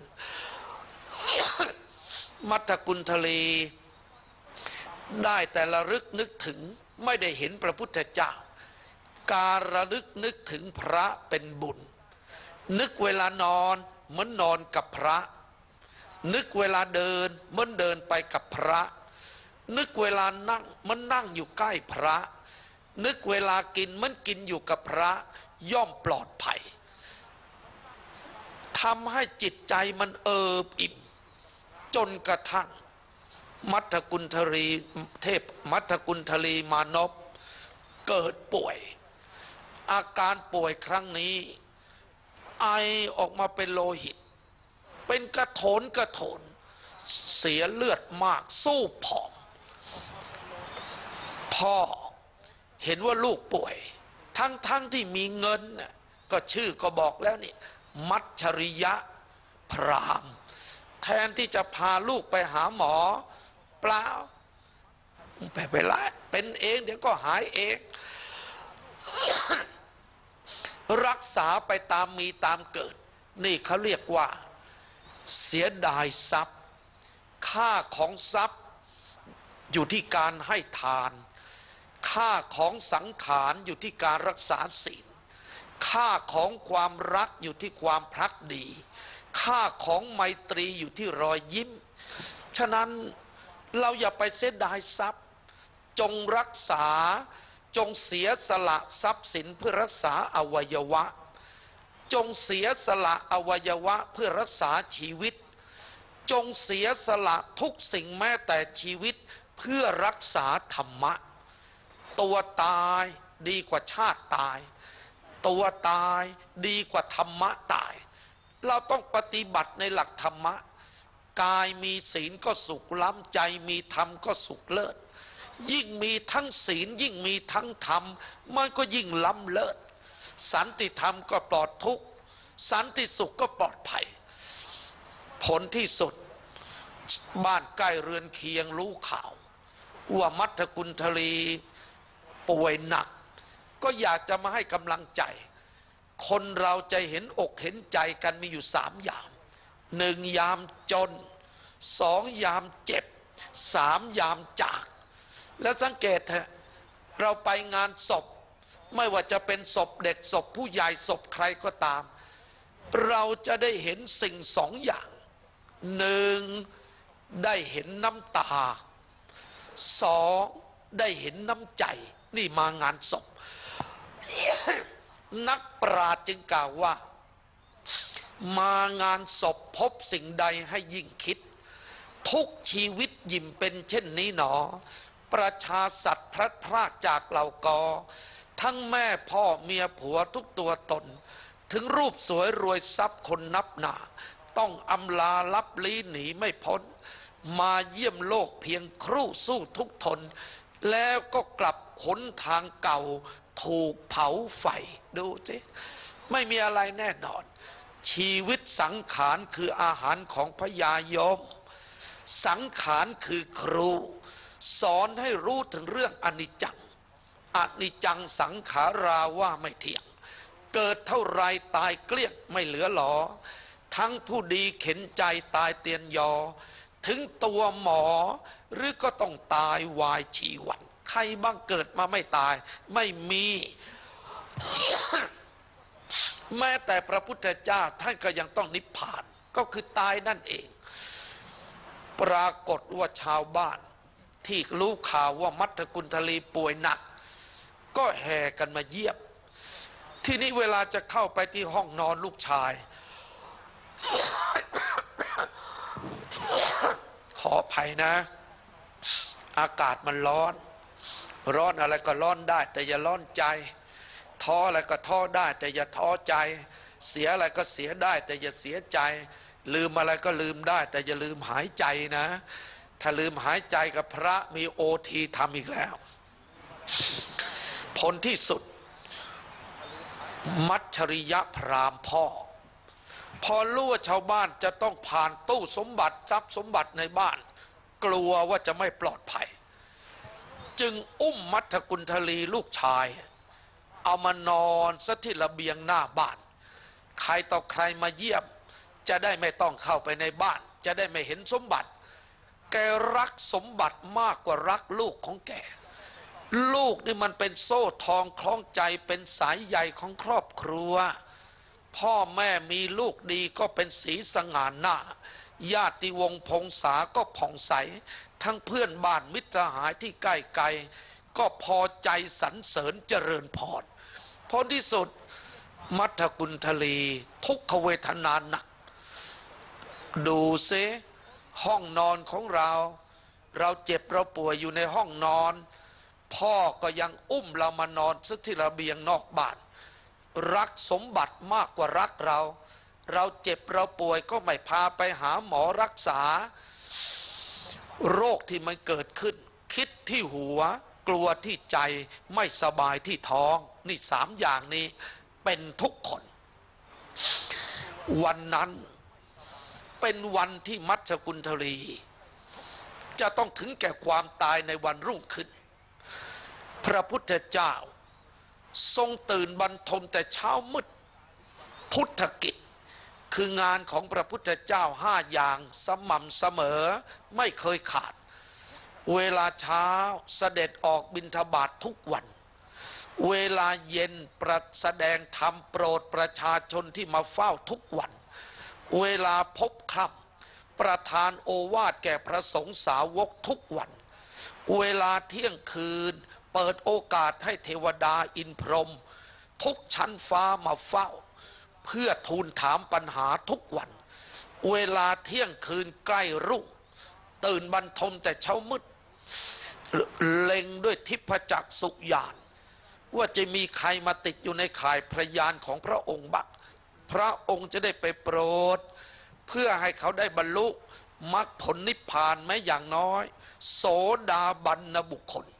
มัทธกุณฑลีได้แต่ระลึกนึกถึงไม่ได้เห็นพระพุทธเจ้าการระลึกนึกถึงพระเป็นบุญนึกเวลานอนเหมือนนอนกับพระนึกเวลาเดินเหมือนเดินไปกับพระนึกเวลานั่งเหมือนนั่งอยู่ใกล้พระนึกเวลากินเหมือนกินอยู่กับพระย่อมปลอดภัยทำให้จิตใจมันเอิบอิ่มจนกระทั่งมัทธกุณฑลีเทพมัทธกุณฑลีมานพเกิดป่วยอาการป่วยครั้งนี้ไอออกมาเป็นโลหิตเป็นกระโถนกระโถนเสียเลือดมากสู้ผอมพ่อเห็นว่าลูกป่วยทั้งๆ ท, ที่มีเงินก็ชื่อก็บอกแล้วนี่มัชชริยะพราหมณ์แทนที่จะพาลูกไปหาหมอเปล่าไปไปละเป็นเองเดี๋ยวก็หายเอง รักษาไปตามมีตามเกิดนี่เขาเรียกว่าเสียดายทรัพย์ค่าของทรัพย์อยู่ที่การให้ทานค่าของสังขารอยู่ที่การรักษาศีลค่าของความรักอยู่ที่ความพลักดีค่าของไมตรีอยู่ที่รอยยิ้มฉะนั้นเราอย่าไปเสียดายทรัพย์จงรักษาจงเสียสละทรัพย์สินเพื่อรักษาอวัยวะจงเสียสละอวัยวะเพื่อรักษาชีวิตจงเสียสละทุกสิ่งแม้แต่ชีวิตเพื่อรักษาธรรมะตัวตายดีกว่าชาติตายตัวตายดีกว่าธรรมะตายเราต้องปฏิบัติในหลักธรรมะกายมีศีลก็สุขล้ำใจมีธรรมก็สุขเลิศยิ่งมีทั้งศีลยิ่งมีทั้งธรรมมันก็ยิ่งล้ำเลิศสันติธรรมก็ปลอดทุกข์สันติสุขก็ปลอดภัยผลที่สุดบ้านใกล้เรือนเคียงรู้ข่าวว่ามัทธกุณฑลีป่วยหนักก็อยากจะมาให้กำลังใจคนเราจะเห็นอกเห็นใจกันมีอยู่สามอย่างหนึ่งยามจนสองยามเจ็บสามยามจากแล้วสังเกตเถอะเราไปงานศพไม่ว่าจะเป็นศพเด็กศพผู้ใหญ่ศพใครก็ตามเราจะได้เห็นสิ่งสองอย่างหนึ่งได้เห็นน้ำตาสองได้เห็นน้ำใจนี่มางานศพ นักปราชญ์จึงกล่าวว่ามางานศพพบสิ่งใดให้ยิ่งคิดทุกชีวิตยิ่มเป็นเช่นนี้หนอประชาสัตว์พลัดพรากจากเหล่ากอทั้งแม่พ่อเมียผัวทุกตัวตนถึงรูปสวยรวยทรัพย์คนนับหนาต้องอำลาลับลี้หนีไม่พ้นมาเยี่ยมโลกเพียงครู่สู้ทุกทนแล้วก็กลับหนทางเก่าถูกเผาไฟดูสิไม่มีอะไรแน่นอนชีวิตสังขารคืออาหารของพญายมสังขารคือครูสอนให้รู้ถึงเรื่องอนิจจังอนิจจังสังขาราว่าไม่เที่ยงเกิดเท่าไรตายเกลี้ยงไม่เหลือหลอทั้งผู้ดีเข็นใจตายเตียนยอถึงตัวหมอหรือก็ต้องตายวายชีวันใครบ้างเกิดมาไม่ตายไม่มี แม้แต่พระพุทธเจ้าท่านก็ยังต้องนิพพานก็คือตายนั่นเองปรากฏว่าชาวบ้านที่รู้ข่าวว่ามัทธกุณฑลีป่วยหนักก็แห่กันมาเยี่ยมที่นี้เวลาจะเข้าไปที่ห้องนอนลูกชายขออภัยนะอากาศมันร้อนร้อนอะไรก็ร้อนได้แต่อย่าร้อนใจท้ออะไรก็ท้อได้แต่อย่าท้อใจเสียอะไรก็เสียได้แต่อย่าเสียใจลืมอะไรก็ลืมได้แต่อย่าลืมหายใจนะถ้าลืมหายใจกับพระมีโอทีทำอีกแล้วผลที่สุดมัชริยะพราหมณ์พ่อพอรู้ว่าชาวบ้านจะต้องผ่านตู้สมบัติทรัพย์สมบัติในบ้านกลัวว่าจะไม่ปลอดภัยจึงอุ้มมัทธกุณฑลีลูกชายเอามานอนซะที่ระเบียงหน้าบ้านใครต่อใครมาเยี่ยมจะได้ไม่ต้องเข้าไปในบ้านจะได้ไม่เห็นสมบัติแกรักสมบัติมากกว่ารักลูกของแกลูกนี่มันเป็นโซ่ทองคล้องใจเป็นสายใยของครอบครัวพ่อแม่มีลูกดีก็เป็นสีสง่าหน้าญาติวงศ์พงษาก็ผ่องใสทั้งเพื่อนบ้านมิตรสหายที่ใกล้ไกลก็พอใจสรรเสริญเจริญพรผลที่สุดมัทธกุณฑลีทุกขเวทนาหนักดูซิห้องนอนของเราเราเจ็บเราป่วยอยู่ในห้องนอนพ่อก็ยังอุ้มเรามานอนซะที่ระเบียงนอกบ้านรักสมบัติมากกว่ารักเราเราเจ็บเราป่วยก็ไม่พาไปหาหมอรักษาโรคที่มันเกิดขึ้นคิดที่หัวกลัวที่ใจไม่สบายที่ท้องนี่สามอย่างนี้เป็นทุกคนวันนั้นเป็นวันที่มัชฌกุณฑลีจะต้องถึงแก่ความตายในวันรุ่งขึ้นพระพุทธเจ้าทรงตื่นบรรทมแต่เช้ามืดพุทธกิจคืองานของพระพุทธเจ้าห้าอย่างสม่ำเสมอไม่เคยขาดเวลาเช้าเสด็จออกบิณฑบาตทุกวันเวลาเย็นประแสดงธรรมโปรดประชาชนที่มาเฝ้าทุกวันเวลาพบค่ำประทานโอวาทแก่พระสงฆ์สาวกทุกวันเวลาเที่ยงคืนเปิดโอกาสให้เทวดาอินพรหมทุกชั้นฟ้ามาเฝ้าเพื่อทูลถามปัญหาทุกวันเวลาเที่ยงคืนใกล้รุ่งตื่นบรรทมแต่เช้ามืดเล็งด้วยทิพจักษุญาณว่าจะมีใครมาติดอยู่ในข่ายพระยานของพระองค์บ้างพระองค์จะได้ไปโปรดเพื่อให้เขาได้บรรลุมรรคผลนิพพานแม้อย่างน้อยโสดาบันบุคคล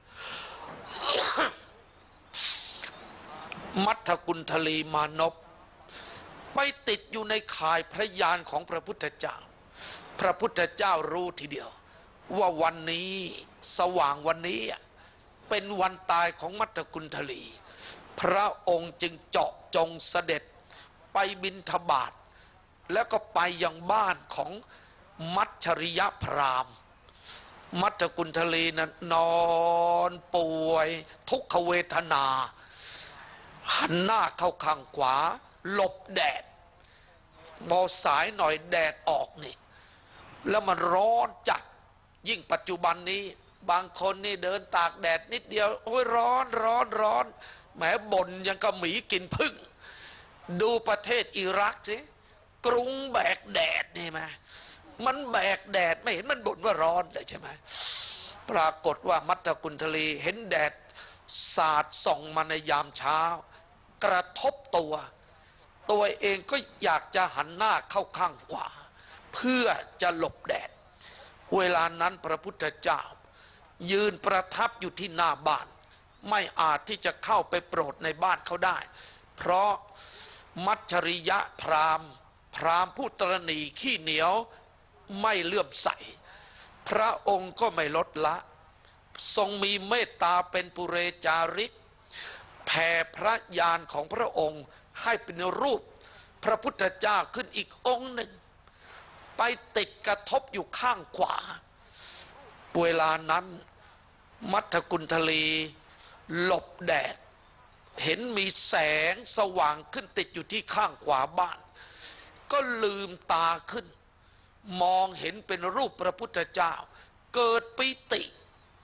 มัทธกุณฑลีมานพไปติดอยู่ในข่ายพระยานของพระพุทธเจ้าพระพุทธเจ้ารู้ทีเดียวว่าวันนี้สว่างวันนี้เป็นวันตายของมัทธกุณฑลีพระองค์จึงเจาะจงเสด็จไปบิณฑบาตแล้วก็ไปยังบ้านของมัชฌริยพราหมณ์มัทธกุณฑลีนั้นนอนป่วยทุกขเวทนาหันหน้าเข้าข้างขวาหลบแดดพอสายหน่อยแดดออกนี่แล้วมันร้อนจัดยิ่งปัจจุบันนี้บางคนนี่เดินตากแดดนิดเดียวโอ้ยร้อนร้อนร้อนแหมบ่นยังกับหมีกินผึ้งดูประเทศอิรักสิกรุงแบกแดดนี่ไหมมันแบกแดดไม่เห็นมันบ่นว่าร้อนเลยใช่ไหมปรากฏว่ามัทธกุณฑลีเห็นแดดสาดส่องมาในยามเช้ากระทบตัวตัวเองก็อยากจะหันหน้าเข้าข้างขวาเพื่อจะหลบแดดเวลานั้นพระพุทธเจ้ายืนประทับอยู่ที่หน้าบ้านไม่อาจที่จะเข้าไปโปรดในบ้านเขาได้เพราะมัชฌริยพราหมณ์พราหมณ์ผู้ตรณีขี้เหนียวไม่เลื่อมใสพระองค์ก็ไม่ลดละทรงมีเมตตาเป็นปุเรจาริกแผ่พระญาณของพระองค์ให้เป็นรูปพระพุทธเจ้าขึ้นอีกองค์หนึ่งไปติดกระทบอยู่ข้างขวาเวลานั้นมัทธกุณฑลีหลบแดดเห็นมีแสงสว่างขึ้นติดอยู่ที่ข้างขวาบ้านก็ลืมตาขึ้นมองเห็นเป็นรูปพระพุทธเจ้าเกิดปิติ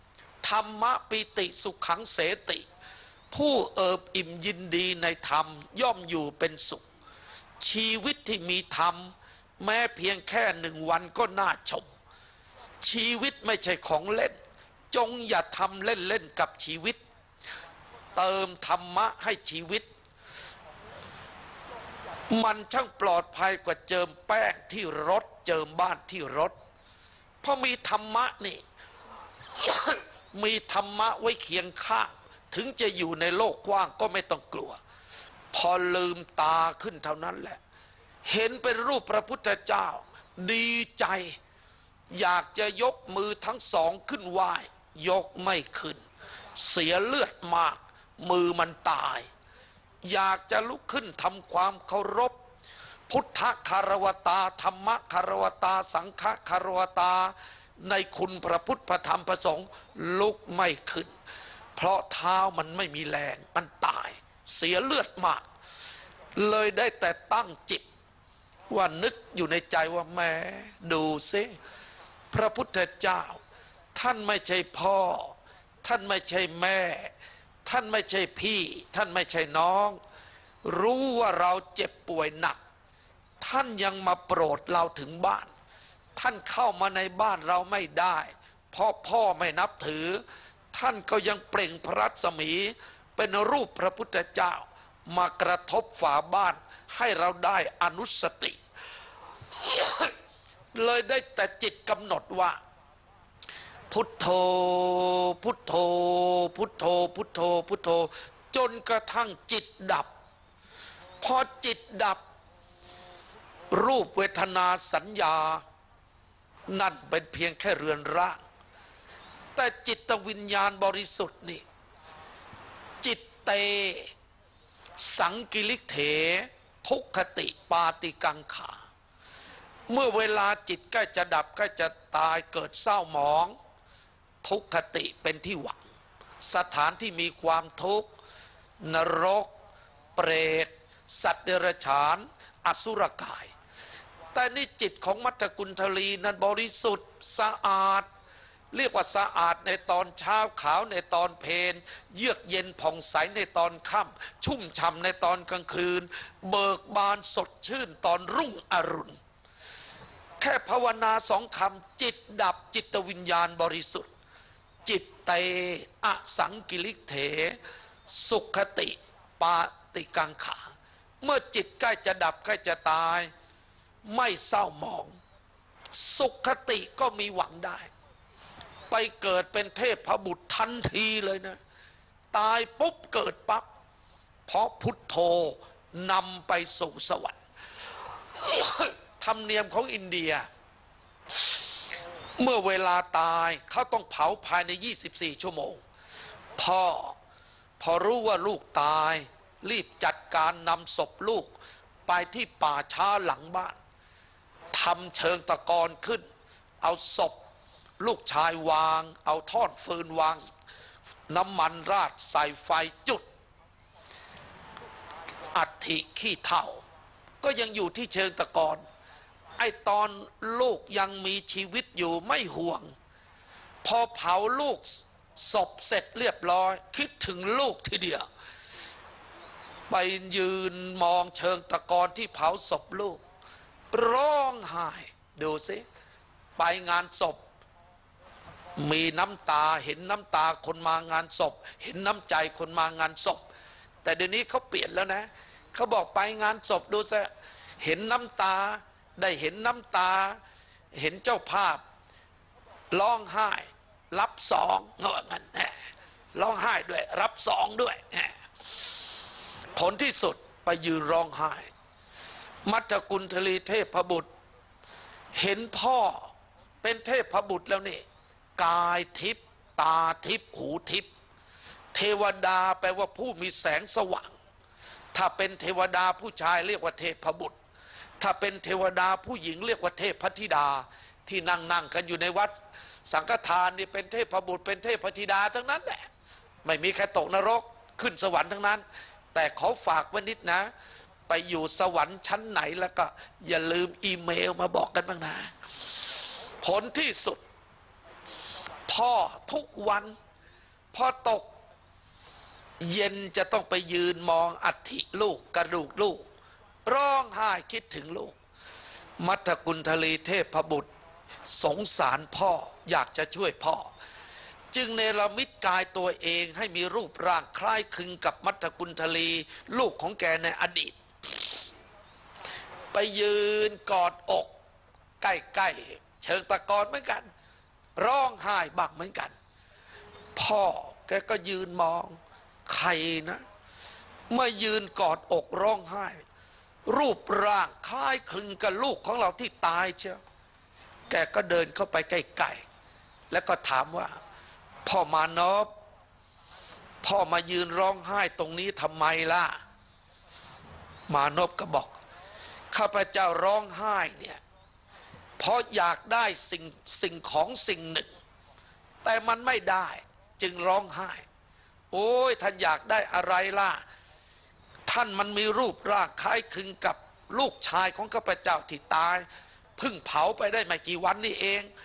ธรรมะปิติสุขขังเสติ ผู้เอิบอิ่มยินดีในธรรมย่อมอยู่เป็นสุขชีวิตที่มีธรรมแม้เพียงแค่หนึ่งวันก็น่าชมชีวิตไม่ใช่ของเล่นจงอย่าทำเล่นๆกับชีวิตเติมธรรมะให้ชีวิตมันช่างปลอดภัยกว่าเจิมแป้งที่รถเจิมบ้านที่รถเพราะมีธรรมะนี่ มีธรรมะไว้เคียงข้างถึงจะอยู่ในโลกกว้างก็ไม่ต้องกลัวพอลืมตาขึ้นเท่านั้นแหละเห็นเป็นรูปพระพุทธเจ้าดีใจอยากจะยกมือทั้งสองขึ้นไหว้ยกไม่ขึ้นเสียเลือดมากมือมันตายอยากจะลุกขึ้นทำความเคารพพุทธคารวตาธรรมคารวตาสังฆคารวตาในคุณพระพุทธพระธรรมพระสงฆ์ลุกไม่ขึ้นเพราะเท้ามันไม่มีแรงมันตายเสียเลือดมากเลยได้แต่ตั้งจิตว่านึกอยู่ในใจว่าแม่ดูซิพระพุทธเจ้าท่านไม่ใช่พ่อท่านไม่ใช่แม่ท่านไม่ใช่พี่ท่านไม่ใช่น้องรู้ว่าเราเจ็บป่วยหนักท่านยังมาโปรดเราถึงบ้านท่านเข้ามาในบ้านเราไม่ได้เพราะพ่อไม่นับถือท่านก็ยังเปล่งพระรัศมีเป็นรูปพระพุทธเจ้ามากระทบฝาบ้านให้เราได้อนุสติ เลยได้แต่จิตกำหนดว่าพุทโธพุทโธพุทโธพุทโธพุทโธจนกระทั่งจิตดับพอจิตดับรูปเวทนาสัญญานั่นเป็นเพียงแค่เรือนร่างแต่จิตวิญญาณบริสุทธิ์นี่จิตเตสังกิริเถทุกขติปาติกังขาเมื่อเวลาจิตใกล้จะดับใกล้จะตายเกิดเศร้าหมองทุกขติเป็นที่หวังสถานที่มีความทุกข์นรกเปรตสัตว์เดรัจฉานอสุรกายแต่นี่จิตของมัทธกุณฑลีนั้นบริสุทธิ์สะอาดเรียกว่าสะอาดในตอนเช้าขาวในตอนเพลเยือกเย็นผ่องใสในตอนค่ำชุ่มฉ่ำในตอนกลางคืนเบิกบานสดชื่นตอนรุ่งอรุณแค่ภาวนาสองคำจิตดับจิตวิญญาณบริสุทธิ์จิตเตอสังกิริเถสุขติปาติกังขาเมื่อจิตใกล้จะดับใกล้จะตายไม่เศร้าหมองสุขติก็มีหวังได้ไปเกิดเป็นเทพบุตรทันทีเลยนะตายปุ๊บเกิดปั๊บเพราะพุทโธนำไปสู่สวรรค์ ธรรมเนียมของอินเดียเมื่อเวลาตายเขาต้องเผาภายในยี่สิบสี่ชั่วโมงพ่อพอรู้ว่าลูกตายรีบจัดการนำศพลูกไปที่ป่าช้าหลังบ้านทำเชิงตะกอนขึ้นเอาศพลูกชายวางเอาท่อนฟืนวางน้ำมันราดใส่ไฟจุดอัฐิขี้เถ้าก็ยังอยู่ที่เชิงตะกอนไอตอนลูกยังมีชีวิตอยู่ไม่ห่วงพอเผาลูกศพเสร็จเรียบร้อยคิดถึงลูกทีเดียวไปยืนมองเชิงตะกอนที่เผาศพลูกร้องไห้ดูสิไปงานศพมีน้ำตาเห็นน้ำตาคนมางานศพเห็นน้ำใจคนมางานศพแต่เดี๋ยวนี้เขาเปลี่ยนแล้วนะเขาบอกไปงานศพดูซะเห็นน้ำตาได้เห็นน้ำตาเห็นเจ้าภาพร้องไห้รับสองเขาว่างั้นร้องไห้ด้วยรับสองด้วยผลที่สุดไปยืนร้องไห้มัทธกุณฑลีเทพบุตรเห็นพ่อเป็นเทพบุตรแล้วนี่กายทิพย์ตาทิพย์หูทิพย์เทวดาแปลว่าผู้มีแสงสว่างถ้าเป็นเทวดาผู้ชายเรียกว่าเทพบุตรถ้าเป็นเทวดาผู้หญิงเรียกว่าเทพธิดาที่นั่งนั่งกันอยู่ในวัดสังฆทานนี่เป็นเทพบุตรเป็นเทพธิดาทั้งนั้นแหละไม่มีใครตกนรกขึ้นสวรรค์ทั้งนั้นแต่ขอฝากไว้นิดนะไปอยู่สวรรค์ชั้นไหนแล้วก็อย่าลืมอีเมลมาบอกกันบ้างนะผลที่สุดพ่อทุกวันพอตกเย็นจะต้องไปยืนมองอัฐิลูกกระดูกลูกร้องไห้คิดถึงลูกมัทธกุณฑลีเทพบุตรสงสารพ่ออยากจะช่วยพ่อจึงเนรมิตกายตัวเองให้มีรูปร่างคล้ายคลึงกับมัทธกุณฑลีลูกของแกในอดีตไปยืนกอดอกใกล้ๆเชิงตะกอนเหมือนกันร้องไห้บักเหมือนกันพ่อแกก็ยืนมองใครนะมายืนกอดอกร้องไห้รูปร่างคล้ายคลึงกับลูกของเราที่ตายเชียวแกก็เดินเข้าไปใกล้ๆแล้วก็ถามว่าพ่อมานพพ่อมายืนร้องไห้ตรงนี้ทำไมล่ะมานพก็บอกข้าพเจ้าร้องไห้เนี่ยเพราะอยากได้สิ่งสิ่งของสิ่งหนึ่งแต่มันไม่ได้จึงร้องไห้โอ้ยท่านอยากได้อะไรล่ะท่านมันมีรูปร่างคล้ายคลึงกับลูกชายของข้าพเจ้าที่ตายเพิ่งเผาไปได้ไม่กี่วันนี่เอง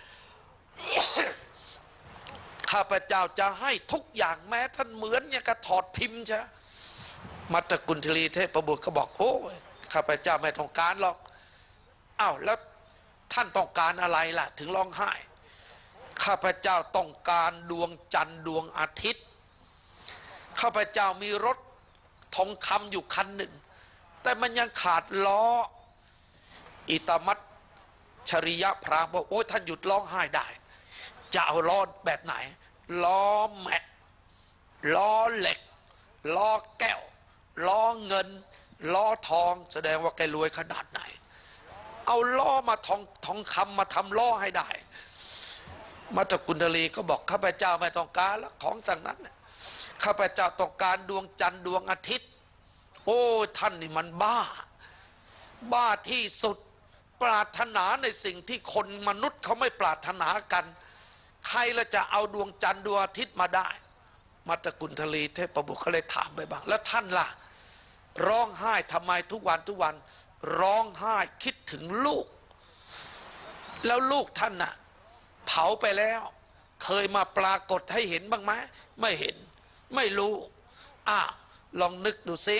ข้าพเจ้าจะให้ทุกอย่างแม้ท่านเหมือนเนี่ยกระถอดพิมพ์ใช่มัตตกุณฑลีเทพบุตรก็บอกโอ้ยข้าพเจ้าไม่ต้องการหรอกอ้าวแล้วท่านต้องการอะไรล่ะถึงร้องไห้ข้าพเจ้าต้องการดวงจันทร์ดวงอาทิตย์ข้าพเจ้ามีรถทองคำอยู่คันหนึ่งแต่มันยังขาดล้ออิตามัตชริยะพรามบอกโอ้ยท่านหยุดร้องไห้ได้จะเอาล้อแบบไหนล้อแม็กล้อเหล็กล้อแก้วล้อเงินล้อทองแสดงว่าแกรวยขนาดไหนเอาล้อมาทองทองคำมาทำล้อให้ได้มัทธกุณฑลีก็บอกข้าพเจ้าไม่ต้องการแล้วของสั่งนั้นข้าพเจ้าต้องการดวงจันทร์ดวงอาทิตย์โอ้ท่านนี่มันบ้าบ้าที่สุดปรารถนาในสิ่งที่คนมนุษย์เขาไม่ปรารถนากันใครละจะเอาดวงจันทร์ดวงอาทิตย์มาได้มัตตกุณฑลีเทพบุตรเขาเลยถามไปบ้างแล้วท่านล่ะร้องไห้ทำไมทุกวันทุกวันร้องไห้คิดถึงลูกแล้วลูกท่านน่ะเผาไปแล้วเคยมาปรากฏให้เห็นบ้างไหมไม่เห็นไม่รู้อ่ะลองนึกดูซิ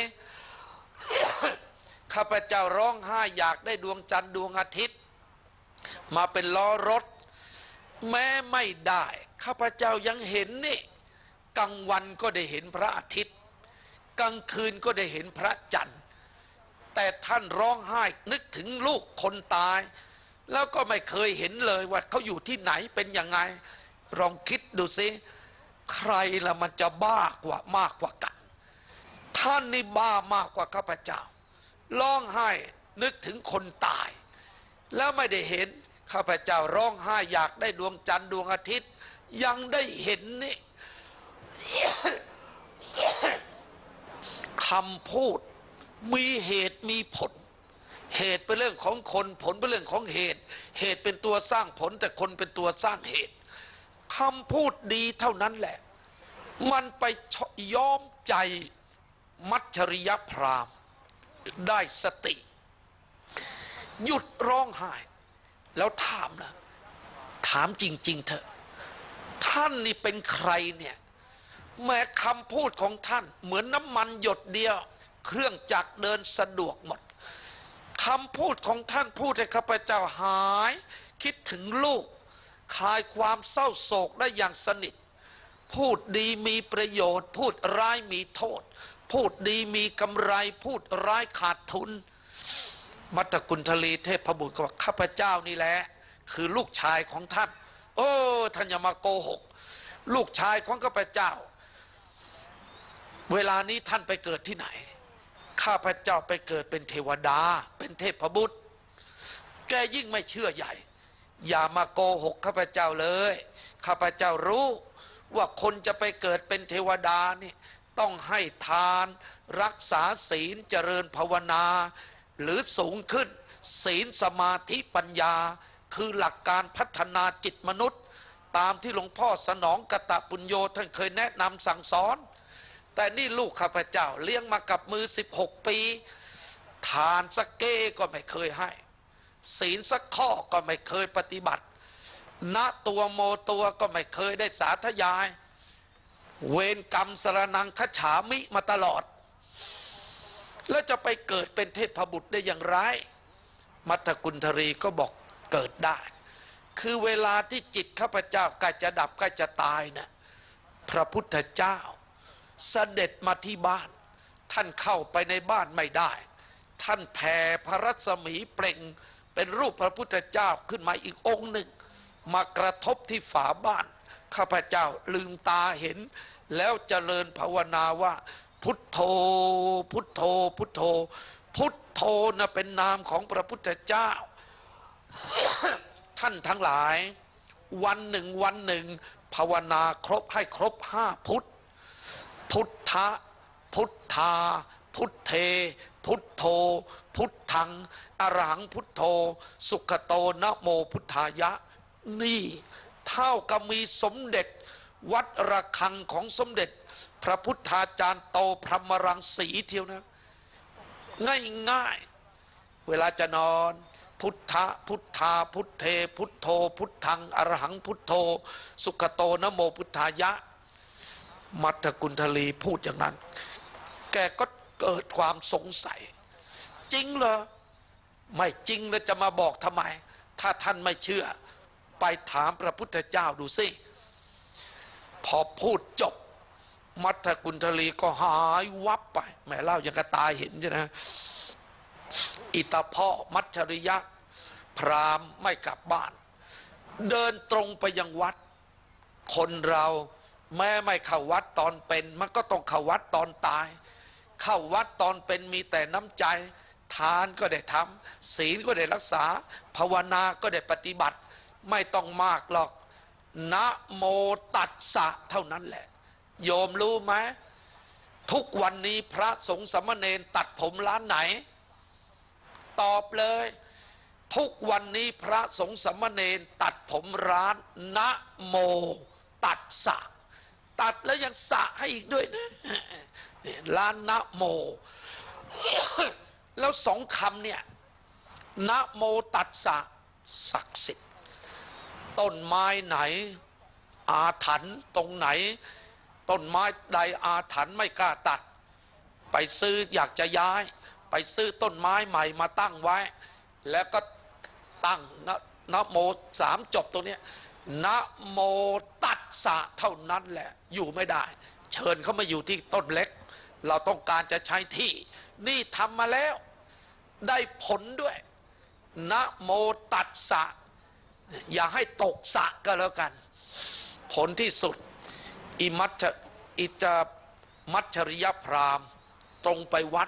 ข้าพเจ้าร้องไห้อยากได้ดวงจันทร์ดวงอาทิตย์มาเป็นล้อรถแม้ไม่ได้ข้าพเจ้ายังเห็นนี่กลางวันก็ได้เห็นพระอาทิตย์กลางคืนก็ได้เห็นพระจันทร์แต่ท่านร้องไห้นึกถึงลูกคนตายแล้วก็ไม่เคยเห็นเลยว่าเขาอยู่ที่ไหนเป็นยังไงลองคิดดูสิใครละมันจะบ้ากว่ามากกว่ากันท่านนี่บ้ามากกว่าข้าพเจ้าร้องไห้นึกถึงคนตายแล้วไม่ได้เห็นข้าพเจ้าร้องไห้อยากได้ดวงจันทร์ดวงอาทิตย์ยังได้เห็นนี่ คำพูดมีเหตุมีผลเหตุเป็นเรื่องของคนผลเป็นเรื่องของเหตุเหตุเป็นตัวสร้างผลแต่คนเป็นตัวสร้างเหตุคำพูดดีเท่านั้นแหละมันไปย้อมใจมัจฉริยพราหมณ์ได้สติหยุดร้องไห้แล้วถามนะถามจริงๆเถอะท่านนี่เป็นใครเนี่ยแม้คำพูดของท่านเหมือนน้ำมันหยดเดียวเครื่องจักรเดินสะดวกหมดคำพูดของท่านพูดให้ข้าพเจ้าหายคิดถึงลูกคลายความเศร้าโศกได้อย่างสนิทพูดดีมีประโยชน์พูดร้ายมีโทษพูดดีมีกำไรพูดร้ายขาดทุนมัตตกุณฑลีเทพบุตรก็บอกข้าพเจ้านี่แหละคือลูกชายของท่านโอ้ท่านอย่ามาโกหกลูกชายของข้าพเจ้าเวลานี้ท่านไปเกิดที่ไหนข้าพเจ้าไปเกิดเป็นเทวดาเป็นเทพบุตรแกยิ่งไม่เชื่อใหญ่อย่ามาโกหกข้าพเจ้าเลยข้าพเจ้ารู้ว่าคนจะไปเกิดเป็นเทวดานี่ต้องให้ทานรักษาศีลเจริญภาวนาหรือสูงขึ้นศีลสมาธิปัญญาคือหลักการพัฒนาจิตมนุษย์ตามที่หลวงพ่อสนองกตปุญโญท่านเคยแนะนำสั่งสอนแต่นี่ลูกข้าพเจ้าเลี้ยงมากับมือสิบหกปีทานสักเก้ก็ไม่เคยให้ศีลสักข้อก็ไม่เคยปฏิบัติณตัวโมตัวก็ไม่เคยได้สาธยายเวรกรรมสรนังคฉามิมาตลอดแล้วจะไปเกิดเป็นเทพบุตรได้อย่างไรมัทธกุณฑรีก็บอกเกิดได้คือเวลาที่จิตข้าพเจ้าใกล้จะดับใกล้จะตายนะ่ะพระพุทธเจ้าเสด็จมาที่บ้านท่านเข้าไปในบ้านไม่ได้ท่านแผ่พระรัศมีเปล่งเป็นรูปพระพุทธเจ้าขึ้นมาอีกองค์หนึ่งมากระทบที่ฝาบ้านข้าพเจ้าลืมตาเห็นแล้วเจริญภาวนาว่าพุทโธพุทโธพุทโธพุทโธนะเป็นนามของพระพุทธเจ้า ท่านทั้งหลายวันหนึ่งวันหนึ่งภาวนาครบให้ครบห้าพุทธพุทธะพุทธาพุทเทพุทโธพุทธังอรหังพุทโธสุขโตนะโมพุทธายะนี่เท่ากับมีสมเด็จวัดระฆังของสมเด็จพระพุทธาจารย์โตพรหมรังสีเที่ยวนะง่ายง่ายเวลาจะนอนพุทธะพุทธาพุทเทพุทโธพุทธังอรหังพุทโธสุขโตนะโมพุทธายะมัทธกุณฑลีพูดอย่างนั้นแกก็เกิดความสงสัยจริงเหรอไม่จริงแล้วจะมาบอกทำไมถ้าท่านไม่เชื่อไปถามพระพุทธเจ้าดูสิพอพูดจบมัทธกุณฑลีก็หายวับไปแม่เล่ายังกระตายเห็นใช่ไหมอิตาพ่อมัชริยะพราหมณ์ไม่กลับบ้านเดินตรงไปยังวัดคนเราแม้ไม่เข้าวัดตอนเป็นมันก็ต้องเข้าวัดตอนตายเข้าวัดตอนเป็นมีแต่น้ำใจทานก็ได้ทำศีลก็ได้รักษาภาวนาก็ได้ปฏิบัติไม่ต้องมากหรอกนะโมตัสสะเท่านั้นแหละโยมรู้ไหมทุกวันนี้พระสงฆ์สามเณรตัดผมร้านไหนตอบเลยทุกวันนี้พระสงฆ์สามเณรตัดผมร้านนะโมตัสสะตัดแล้วยังสะให้อีกด้วยนะร้านนะโม แล้วสองคำเนี่ยนะโมตัสสะศักดิ์สิทธิ์ต้นไม้ไหนอาถรรพ์ตรงไหนต้นไม้ใดอาถรรพ์ไม่กล้าตัดไปซื้ออยากจะย้ายไปซื้อต้นไม้ใหม่มาตั้งไว้แล้วก็ตั้งนะนะโมสามจบตรงนี้นะโมตัสสะเท่านั้นแหละอยู่ไม่ได้เชิญเขามาอยู่ที่ต้นเล็กเราต้องการจะใช้ที่นี่ทำมาแล้วได้ผลด้วยนะโมตัสสะอย่าให้ตกสะก็แล้วกันผลที่สุดอิมัชอิจามัชริยพราหมณ์ตรงไปวัด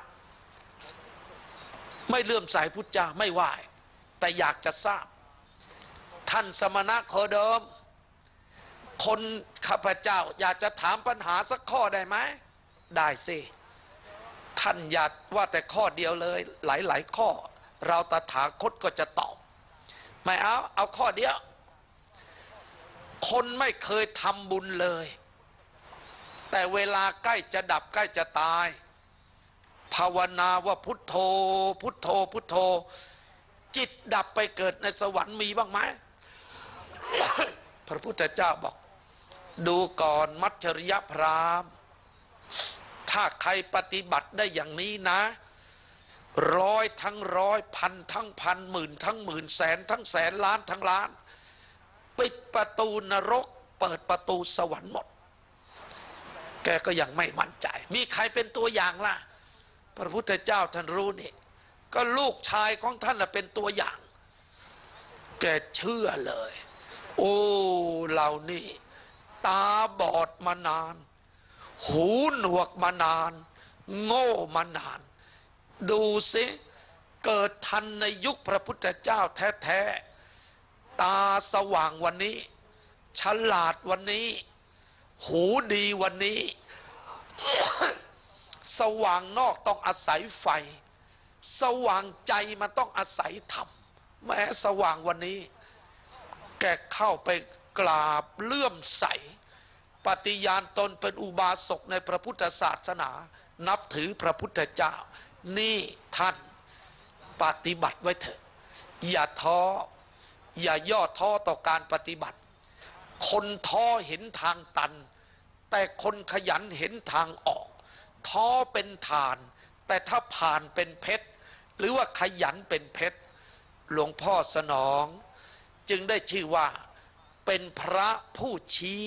ไม่เลื่อมใสพุทธเจ้าไม่ไหวแต่อยากจะทราบท่านสมณะโคดมคนข้าพเจ้าอยากจะถามปัญหาสักข้อได้ไหมได้สิท่านอยากว่าแต่ข้อเดียวเลยหลายๆข้อเราตถาคตก็จะตอบไม่เอาเอาข้อเดียวคนไม่เคยทำบุญเลยแต่เวลาใกล้จะดับใกล้จะตายภาวนาว่าพุทโธพุทโธพุทโธจิตดับไปเกิดในสวรรค์มีบ้างไหม พระพุทธเจ้าบอกดูก่อนมัชฌริยพราหมณ์ถ้าใครปฏิบัติได้อย่างนี้นะร้อยทั้งร้อยพันทั้งพันหมื่นทั้งหมื่นแสนทั้งแสนล้านทั้งล้านปิดประตูนรกเปิดประตูสวรรค์หมดแกก็ยังไม่มั่นใจมีใครเป็นตัวอย่างล่ะพระพุทธเจ้าท่านรู้นี่ก็ลูกชายของท่านเป็นตัวอย่างแกเชื่อเลยโอ้เรานี่ตาบอดมานานหูหนวกมานานโง่มานานดูสิเกิดทันในยุคพระพุทธเจ้าแท้ๆตาสว่างวันนี้ฉลาดวันนี้หูดีวันนี้ สว่างนอกต้องอาศัยไฟสว่างใจมันต้องอาศัยธรรมแม้สว่างวันนี้แกเข้าไปกราบเลื่อมใสปฏิญาณตนเป็นอุบาสกในพระพุทธศาสนานับถือพระพุทธเจ้านี่ท่านปฏิบัติไว้เถอะอย่าท้ออย่าย่อท้อต่อการปฏิบัติคนท้อเห็นทางตันแต่คนขยันเห็นทางออกท้อเป็นฐานแต่ถ้าผ่านเป็นเพชรหรือว่าขยันเป็นเพชรหลวงพ่อสนองจึงได้ชื่อว่าเป็นพระผู้ชี้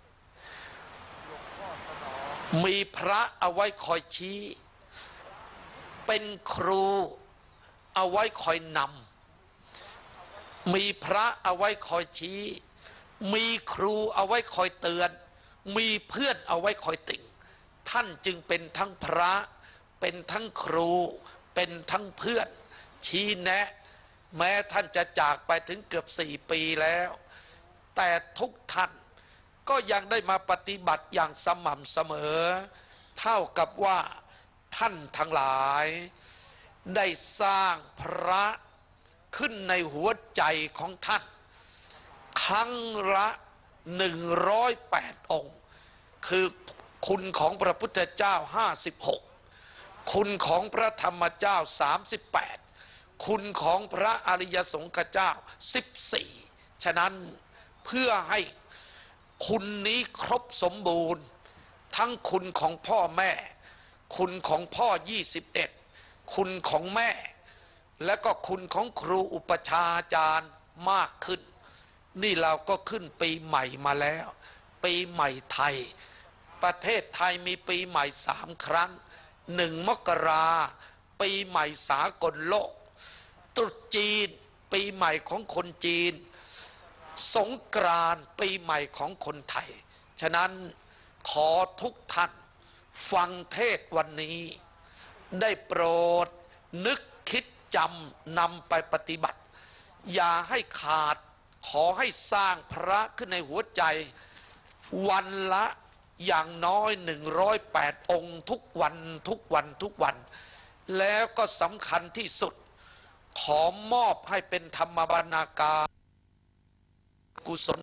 มีพระเอาไว้คอยชี้เป็นครูเอาไว้คอยนำมีพระเอาไว้คอยชี้มีครูเอาไว้คอยเตือนมีเพื่อนเอาไว้คอยติ่งท่านจึงเป็นทั้งพระเป็นทั้งครูเป็นทั้งเพื่อนชี้แนะแม้ท่านจะจากไปถึงเกือบสี่ปีแล้วแต่ทุกท่านก็ยังได้มาปฏิบัติอย่างสม่ำเสมอเท่ากับว่าท่านทั้งหลายได้สร้างพระขึ้นในหัวใจของท่านครั้งละหนึ่งร้อยแปดองค์คือคุณของพระพุทธเจ้าห้าสิบหกคุณของพระธรรมเจ้าสามสิบแปดคุณของพระอริยสงฆ์เจ้าสิบสี่ฉะนั้นเพื่อให้คุณนี้ครบสมบูรณ์ทั้งคุณของพ่อแม่คุณของพ่อยี่สิบเอ็ดคุณของแม่และก็คุณของครูอุปชาจารย์มากขึ้นนี่เราก็ขึ้นปีใหม่มาแล้วปีใหม่ไทยประเทศไทยมีปีใหม่สามครั้งหนึ่งมกราปีใหม่สากลโลกตรุษจีนปีใหม่ของคนจีนสงกรานต์ปีใหม่ของคนไทยฉะนั้นขอทุกท่านฟังเทศวันนี้ได้โปรดนึกคิดจำนำไปปฏิบัติอย่าให้ขาดขอให้สร้างพระขึ้นในหัวใจวันละอย่างน้อยหนึ่งร้อยแปดองค์ทุกวันทุกวันทุกวันแล้วก็สำคัญที่สุดขอมอบให้เป็นธรรมบรรณาการกุศล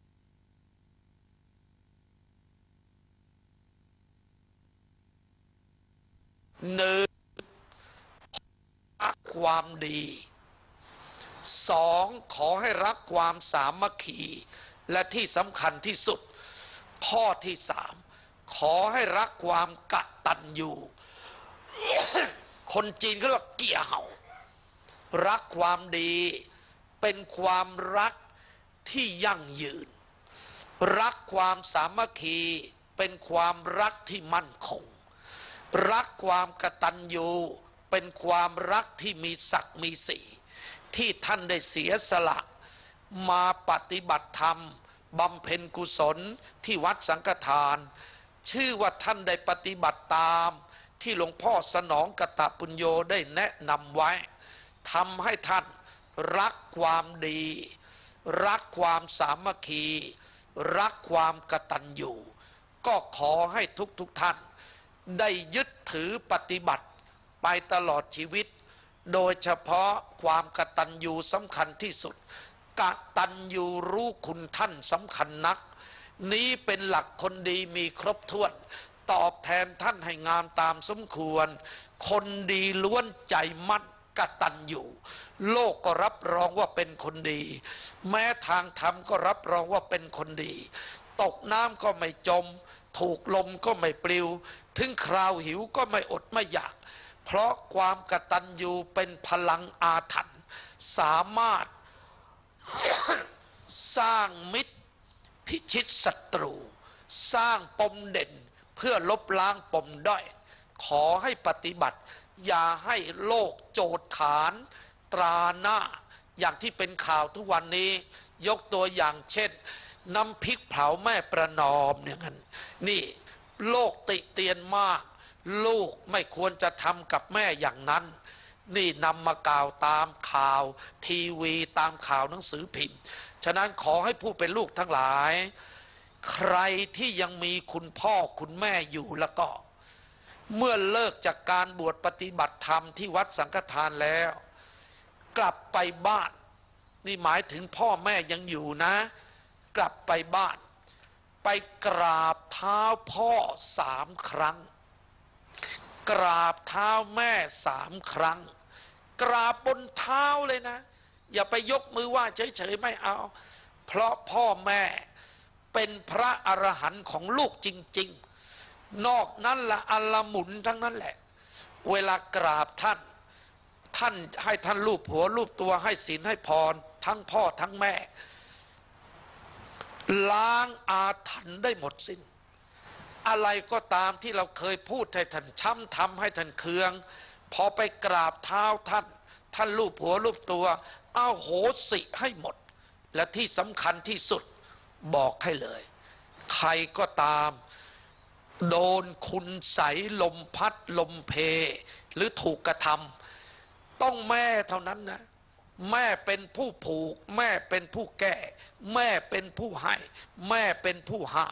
หนึ่งรักความดีสองขอให้รักความสามัคคีและที่สำคัญที่สุดข้อที่สามขอให้รักความกตัญญู คนจีนเขาเรียกว่าเกี่ยเห่ารักความดีเป็นความรักที่ยั่งยืนรักความสามัคคีเป็นความรักที่มั่นคงรักความกตัญญูเป็นความรักที่มีศักดิ์มีศรีที่ท่านได้เสียสละมาปฏิบัติธรรมบำเพ็ญกุศลที่วัดสังฆทานชื่อว่าท่านได้ปฏิบัติตามที่หลวงพ่อสนองกตปุญโญได้แนะนำไว้ทำให้ท่านรักความดีรักความสามัคคีรักความกตัญญูก็ขอให้ทุกๆท่านได้ยึดถือปฏิบัติไปตลอดชีวิตโดยเฉพาะความกตัญญูสำคัญที่สุดกตัญญูรู้คุณท่านสำคัญนักนี้เป็นหลักคนดีมีครบถ้วนตอบแทนท่านให้งามตามสมควรคนดีล้วนใจมั่นกตัญญูโลกก็รับรองว่าเป็นคนดีแม้ทางธรรมก็รับรองว่าเป็นคนดีตกน้ำก็ไม่จมถูกลมก็ไม่ปลิวถึงคราวหิวก็ไม่อดไม่อยากเพราะความกตัญญูเป็นพลังอาถรรพ์สามารถ สร้างมิตรพิชิตศัตรูสร้างปมเด่นเพื่อลบล้างปมด้อยขอให้ปฏิบัติอย่าให้โลกโจดขานตราหน้าอย่างที่เป็นข่าวทุกวันนี้ยกตัวอย่างเช่นน้ำพริกเผาแม่ประนอมเนี่ยกันนี่โลกติเตียนมากลูกไม่ควรจะทำกับแม่อย่างนั้นนี่นำมากล่าวตามข่าวทีวีตามข่าวหนังสือพิมพ์ฉะนั้นขอให้ผู้เป็นลูกทั้งหลายใครที่ยังมีคุณพ่อคุณแม่อยู่แล้วก็เมื่อเลิกจากการบวชปฏิบัติธรรมที่วัดสังฆทานแล้วกลับไปบ้านนี่หมายถึงพ่อแม่ยังอยู่นะกลับไปบ้านไปกราบเท้าพ่อสามครั้งกราบเท้าแม่สามครั้งกราบบนเท้าเลยนะอย่าไปยกมือไหว้เฉยๆไม่เอาเพราะพ่อแม่เป็นพระอรหันต์ของลูกจริงๆนอกนั้นละอัลละหมุนทั้งนั้นแหละเวลากราบท่านท่านให้ท่านลูบหัวลูบตัวให้ศีลให้พรทั้งพ่อทั้งแม่ล้างอาถรรพ์ได้หมดสิ้นอะไรก็ตามที่เราเคยพูดให้ท่านช้ำทำให้ท่านเคืองพอไปกราบเท้าท่านท่านลูบหัวลูบตัวเอาโหสิให้หมดและที่สำคัญที่สุดบอกให้เลยใครก็ตามโดนคุณใสลมพัดลมเพหรือถูกกระทำต้องแม่เท่านั้นนะแม่เป็นผู้ผูกแม่เป็นผู้แก้แม่เป็นผู้ให้แม่เป็นผู้ห้าม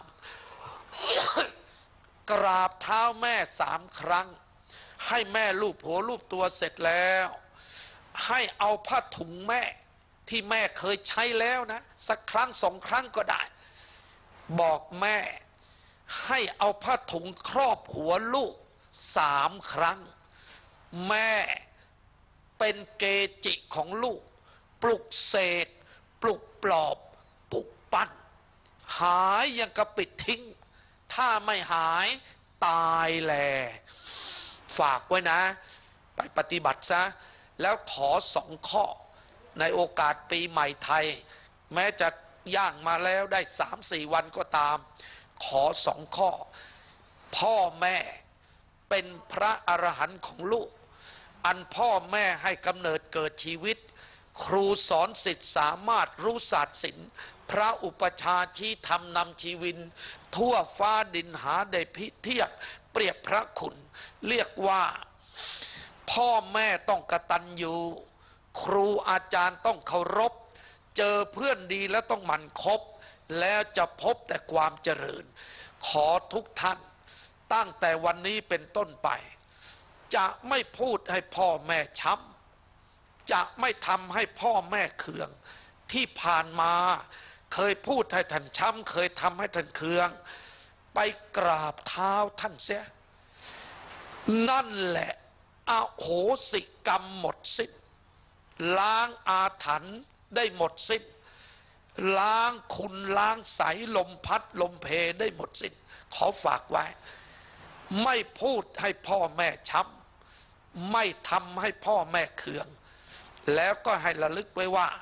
กราบเท้าแม่สามครั้งให้แม่ลูบหัวลูบตัวเสร็จแล้วให้เอาผ้าถุงแม่ที่แม่เคยใช้แล้วนะสักครั้งสองครั้งก็ได้บอกแม่ให้เอาผ้าถุงครอบหัวลูกสามครั้งแม่เป็นเกจิของลูกปลุกเสกปลุกปลอบปลุกปั้นหายยังกระปิดทิ้งถ้าไม่หายตายแลฝากไว้นะไปปฏิบัติซะแล้วขอสองข้อในโอกาสปีใหม่ไทยแม้จะย่างมาแล้วได้สามสี่วันก็ตามขอสองข้อพ่อแม่เป็นพระอรหันต์ของลูกอันพ่อแม่ให้กำเนิดเกิดชีวิตครูสอนศิษย์สามารถรู้ศาสตร์ศิลป์พระอุปชาชี้ธรรมนำชีวินทั่วฟ้าดินหาได้พิเทียบเปรียบพระคุณเรียกว่าพ่อแม่ต้องกตัญญูครูอาจารย์ต้องเคารพเจอเพื่อนดีแล้วต้องหมั่นคบแล้วจะพบแต่ความเจริญขอทุกท่านตั้งแต่วันนี้เป็นต้นไปจะไม่พูดให้พ่อแม่ช้ำจะไม่ทำให้พ่อแม่เคืองที่ผ่านมาเคยพูดให้ท่านช้ำเคยทำให้ท่านเคืองไปกราบเท้าท่านเสียนั่นแหละอโหสิกรรมหมดสิ้นล้างอาถรรพ์ได้หมดสิ้นล้างคุณล้างใสลมพัดลมเพได้หมดสิ้นขอฝากไว้ไม่พูดให้พ่อแม่ช้ำไม่ทำให้พ่อแม่เคืองแล้วก็ให้ระลึกไว้ว่า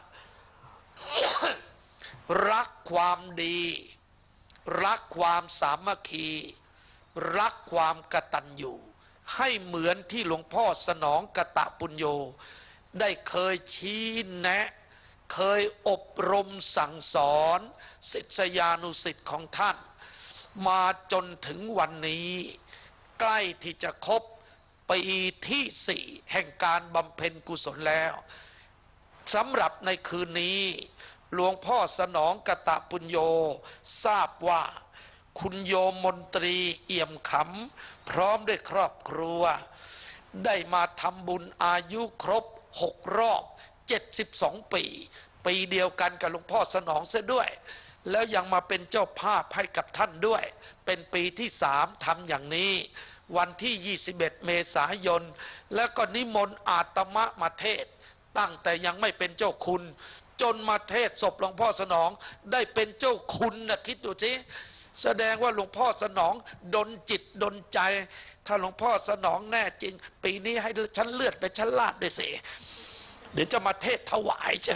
รักความดีรักความสามัคคีรักความกตัญญูให้เหมือนที่หลวงพ่อสนองกตปุญโญได้เคยชี้แนะเคยอบรมสั่งสอนศิษยานุศิษย์ของท่านมาจนถึงวันนี้ใกล้ที่จะครบปีที่สี่แห่งการบำเพ็ญกุศลแล้วสำหรับในคืนนี้หลวงพ่อสนองกตปุญโญทราบว่าคุณโยมมนตรีเอี่ยมขำพร้อมด้วยครอบครัวได้มาทำบุญอายุครบหกรอบเจ็ดสิบสองปีปีเดียวกันกับหลวงพ่อสนองเสียด้วยแล้วยังมาเป็นเจ้าภาพให้กับท่านด้วยเป็นปีที่สามทำอย่างนี้วันที่ยี่สิบเอ็ดเมษายนแล้วก็นิมนต์อาตมะมาเทศตั้งแต่ยังไม่เป็นเจ้าคุณจนมาเทศศพหลวงพ่อสนองได้เป็นเจ้าคุณนะคิดดูสิแสดงว่าหลวงพ่อสนองดลจิตดลใจถ้าหลวงพ่อสนองแน่จริงปีนี้ให้ชั้นเลือดไปชั้นลาดด้วยสิเดี๋ยวจะมาเทศถวายจ้ะ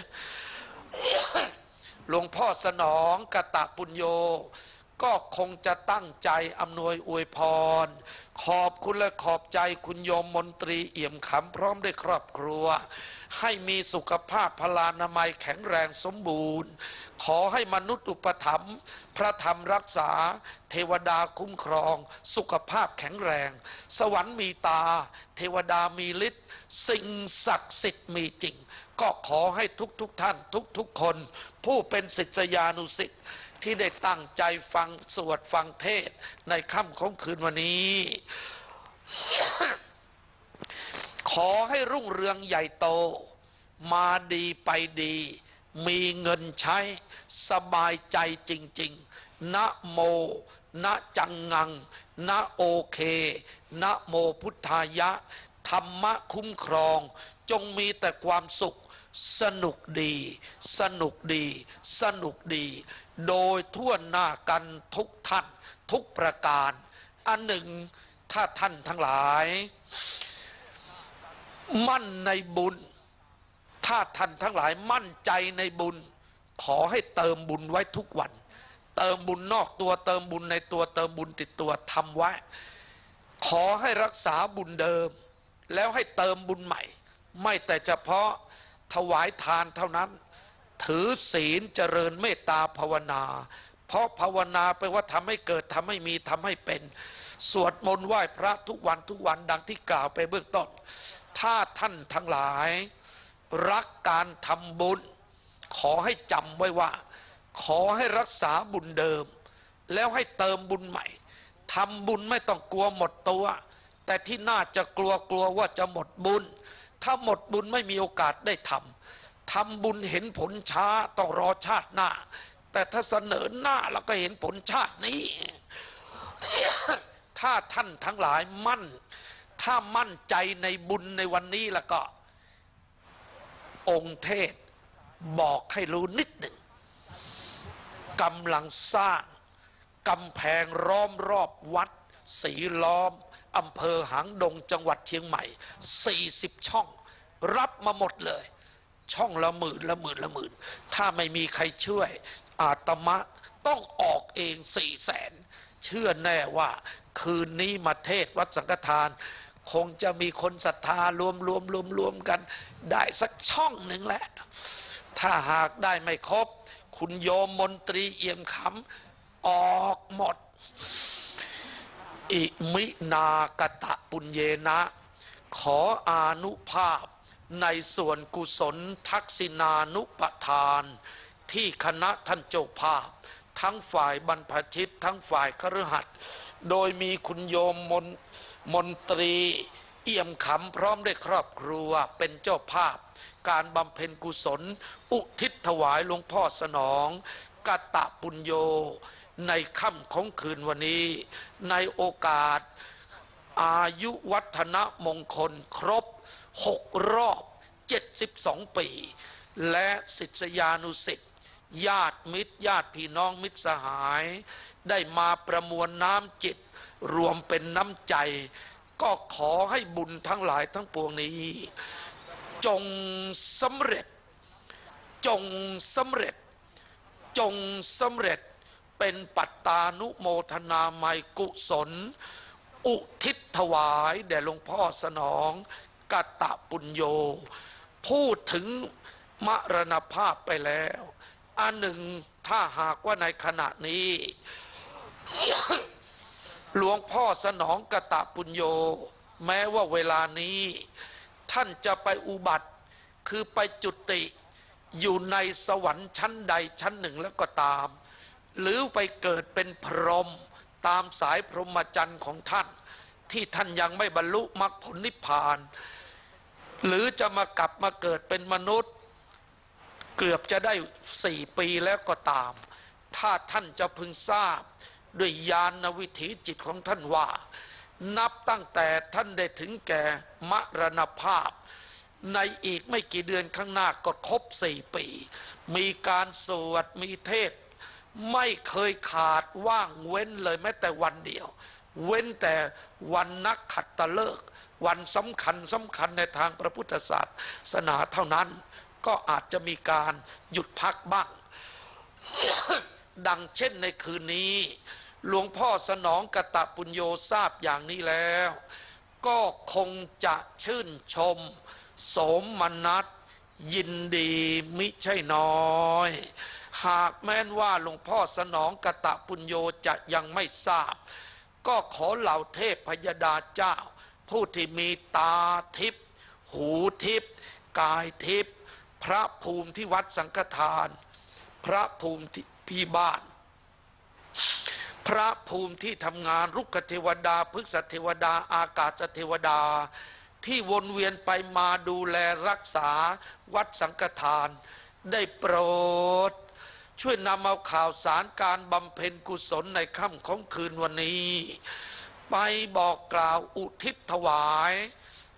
หลวงพ่อสนองกตปุญโญก็คงจะตั้งใจอำนวยอวยพรขอบคุณและขอบใจคุณโยมมนตรีเอี่ยมขำพร้อมด้วยครอบครัวให้มีสุขภาพพลานามัยแข็งแรงสมบูรณ์ขอให้มนุษย์อุปถัมภ์พระธรรมรักษาเทวดาคุ้มครองสุขภาพแข็งแรงสวรรค์มีตาเทวดามีฤทธิ์สิ่งศักดิ์สิทธิ์มีจริงก็ขอให้ทุกๆ ท่านทุกๆคนผู้เป็นศิษยานุศิษย์ที่ได้ตั้งใจฟังสวดฟังเทศในค่ำของคืนวันนี้ ขอให้รุ่งเรืองใหญ่โตมาดีไปดีมีเงินใช้สบายใจจริงๆนะโมนะจังงังนะโอเคนะโมพุทธายะธรรมะคุ้มครองจงมีแต่ความสุขสนุกดีสนุกดีสนุกดีโดยทั่วหน้ากันทุกท่านทุกประการอันหนึ่งถ้าท่านทั้งหลายมั่นในบุญถ้าท่านทั้งหลายมั่นใจในบุญขอให้เติมบุญไว้ทุกวันเติมบุญนอกตัวเติมบุญในตัวเติมบุญติดตัวทำไว้ขอให้รักษาบุญเดิมแล้วให้เติมบุญใหม่ไม่แต่เฉพาะถวายทานเท่านั้นถือศีลเจริญเมตตาภาวนาเพราะภาวนาแปลว่าทำให้เกิดทำให้มีทำให้เป็นสวดมนต์ไหว้พระทุกวันทุกวันดังที่กล่าวไปเบื้องต้นถ้าท่านทั้งหลายรักการทำบุญขอให้จำไว้ว่าขอให้รักษาบุญเดิมแล้วให้เติมบุญใหม่ทำบุญไม่ต้องกลัวหมดตัวแต่ที่น่าจะกลัวกลัวว่าจะหมดบุญถ้าหมดบุญไม่มีโอกาสได้ทำทำบุญเห็นผลช้าต้องรอชาติหน้าแต่ถ้าเสนอหน้าแล้วก็เห็นผลชาตินี้ ถ้าท่านทั้งหลายมั่นถ้ามั่นใจในบุญในวันนี้แล้วก็องค์เทศบอกให้รู้นิดหนึ่งกำลังสร้างกำแพงล้อมรอบวัดสีล้อมอำเภอหางดงจังหวัดเชียงใหม่สี่สิบช่องรับมาหมดเลยช่องละหมื่นละหมื่นละหมื่นถ้าไม่มีใครช่วยอาตมาต้องออกเองสี่แสนเชื่อแน่ว่าคืนนี้มาเทศวัดสังฆทานคงจะมีคนศรัทธารวมรวมรวมรวมกันได้สักช่องหนึ่งแหละถ้าหากได้ไม่ครบคุณโยมมนตรีเอี่ยมขำออกหมดอิมินากตะปุญเยนะขออานุภาพในส่วนกุศลทักษิณานุปทานที่คณะท่านเจ้าภาพทั้งฝ่ายบรรพชิตทั้งฝ่ายคฤหัสถ์โดยมีคุณโยมมนมนตรีเอี่ยมขำพร้อมด้วยครอบครัวเป็นเจ้าภาพการบำเพ็ญกุศลอุทิศถวายหลวงพ่อสนองกตปุญโญในค่ำของคืนวันนี้ในโอกาสอายุวัฒนมงคลครบหกรอบเจ็ดสิบสองปีและศิษยานุศิษย์ญาติมิตรญาติพี่น้องมิตรสหายได้มาประมวลน้ำจิตรวมเป็นน้ำใจก็ขอให้บุญทั้งหลายทั้งปวงนี้จงสำเร็จจงสำเร็จจงสำเร็จเป็นปัตตานุโมทนาไมกุศลอุทิศถวายแด่หลวงพ่อสนองกตปุญโญพูดถึงมรณภาพไปแล้วอันหนึ่งถ้าหากว่าในขณะนี้ หลวงพ่อสนองกตปุญโญแม้ว่าเวลานี้ท่านจะไปอุบัติคือไปจุติอยู่ในสวรรค์ชั้นใดชั้นหนึ่งแล้วก็ตามหรือไปเกิดเป็นพรหมตามสายพรหมจรรย์ของท่านที่ท่านยังไม่บรรลุมรรคผลนิพพานหรือจะมากลับมาเกิดเป็นมนุษย์เกือบจะได้สี่ปีแล้วก็ตามถ้าท่านจะพึงทราบด้วยญาณวิถีจิตของท่านว่านับตั้งแต่ท่านได้ถึงแก่มรณภาพในอีกไม่กี่เดือนข้างหน้าก็ครบสี่ปีมีการสวดมีเทศไม่เคยขาดว่างเว้นเลยแม้แต่วันเดียวเว้นแต่วันนักขัตฤกษ์วันสำคัญสำคัญในทางพระพุทธศาสนาเท่านั้นก็อาจจะมีการหยุดพักบ้าง ดังเช่นในคืนนี้หลวงพ่อสนองกตปุญโญทราบอย่างนี้แล้วก็คงจะชื่นชมโสมนัสยินดีมิใช่น้อยหากแม้นว่าหลวงพ่อสนองกตปุญโญจะยังไม่ทราบก็ขอเหล่าเทพพยดาเจ้าผู้ที่มีตาทิพย์หูทิพย์กายทิพย์พระภูมิที่วัดสังฆทานพระภูมิที่บ้านพระภูมิที่ทำงานรุกขเทวดาพฤกษเทวดาอากาศเทวดาที่วนเวียนไปมาดูแลรักษาวัดสังฆทานได้โปรดช่วยนำเอาข่าวสารการบำเพ็ญกุศลในค่ำของคืนวันนี้ไปบอกกล่าวอุทิศถวาย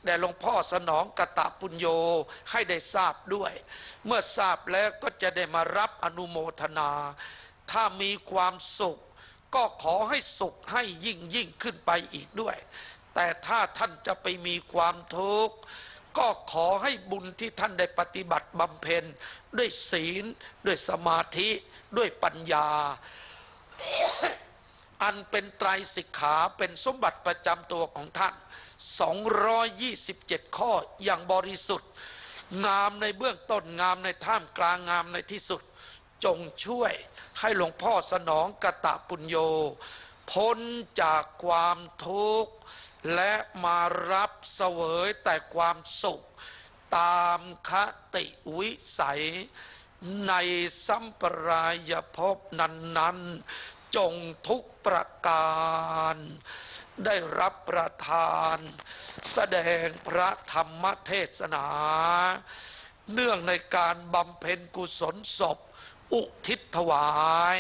แด่หลวงพ่อสนองกตปุญโญให้ได้ทราบด้วยเมื่อทราบแล้วก็จะได้มารับอนุโมทนาถ้ามีความสุขก็ขอให้สุขให้ยิ่งยิ่งขึ้นไปอีกด้วยแต่ถ้าท่านจะไปมีความทุกข์ก็ขอให้บุญที่ท่านได้ปฏิบัติบำเพ็ญด้วยศีลด้วยสมาธิด้วยปัญญาอันเป็นไตรสิกขาเป็นสมบัติประจำตัวของท่านสองร้อยยี่สิบเจ็ดข้ออย่างบริสุทธิ์งามในเบื้องต้นงามในท่ามกลางงามในที่สุดจงช่วยให้หลวงพ่อสนองกตปุญโญพ้นจากความทุกข์และมารับเสวยแต่ความสุขตามคติวิสัยในสัมปรายภพนั้นๆจงทุกประการได้รับประทานแสดงพระธรรมเทศนาเนื่องในการบำเพ็ญกุศลศพอุทิศถวาย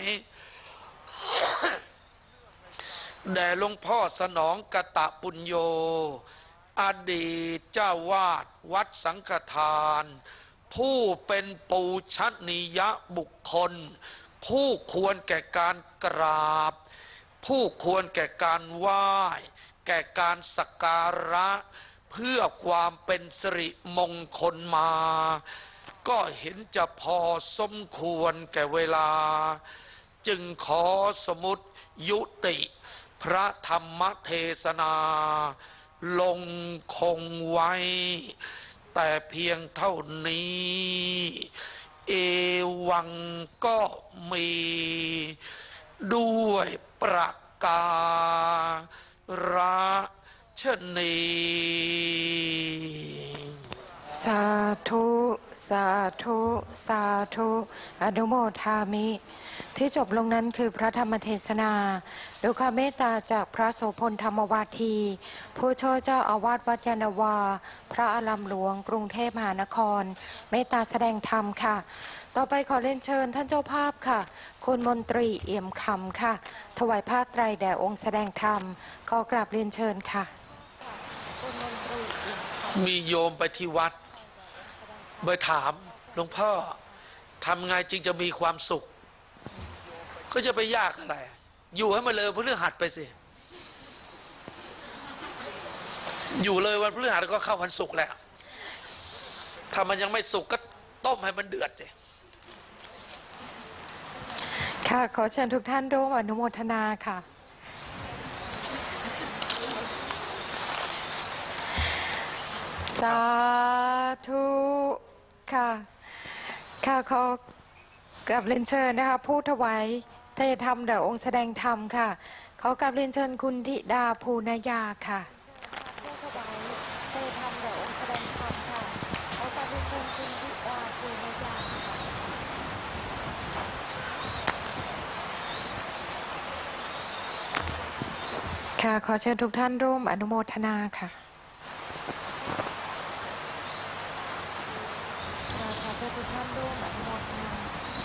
แด่หลวงพ่อสนองกตปุญโญอดีตเจ้าวาดวัดสังฆทานผู้เป็นปูชนียบุคคลผู้ควรแก่การกราบผู้ควรแก่การไหว้แก่การสักการะเพื่อความเป็นสิริมงคลมาก็เห็นจะพอสมควรแก่เวลาจึงขอสมุติยุติพระธรรมเทศนาลงคงไว้แต่เพียงเท่านี้เอวังก็มีด้วยประการฉนี้สาธุสาธุสาธุอนุโมทามิที่จบลงนั้นคือพระธรรมเทศนาด้วยความเมตตาจากพระโสพลธรรมวาทีผู้ช่วยเจ้าอาวาสวัดยานนาวาพระอารามหลวงกรุงเทพมหานครเมตตาแสดงธรรมค่ะต่อไปขอเรียนเชิญท่านเจ้าภาพค่ะคุณมนตรีเอี่ยมคำค่ะถวายผ้าไตรแด่องค์แสดงธรรมขอกราบเรียนเชิญค่ะมีโยมไปที่วัดไปถามหลวงพ่อทำไงจึงจะมีความสุขก็จะไปยากอะไรอยู่ให้มาเลยพฤหัสไปสิอยู่เลยวันพฤหัสก็เข้าวันศุกร์แล้วถ้ามันยังไม่สุกก็ต้มให้มันเดือดสิค่ะขอเชิญทุกท่านร่วมอนุโมทนาค่ะสาธุค่ะค่ะขอกราบเรียนเชิญนะคะผู้ถวายเทศธรรมแด่องค์แสดงธรรมค่ะขอกราบเรียนเชิญคุณธิดาภูนยาค่ะผู้ถวายเทศธรรมแด่องค์แสดงธรรมค่ะขอกราบเรียนเชิญคุณธิดาภูนยาค่ะขอเชิญทุกท่านร่วมอนุโมทนาค่ะทุกท่านร่วมอนุโมทนา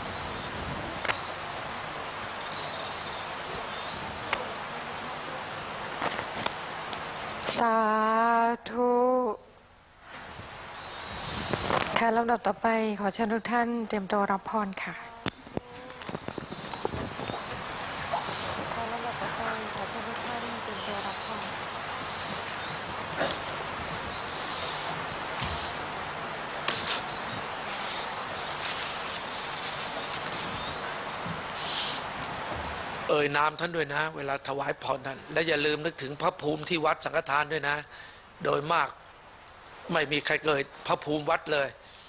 สาธุค่ะลำดับต่อไปขอเชิญทุกท่านเตรียมตัวรับพรค่ะค่ะลำดับต่อไปขอเชิญทุกท่านเตรียมตัวรับพรเอ่ยนามท่านด้วยนะเวลาถวายพรท่านและอย่าลืมนึกถึงพระภูมิที่วัดสังฆทานด้วยนะโดยมากไม่มีใครเกิดพระภูมิวัดเลย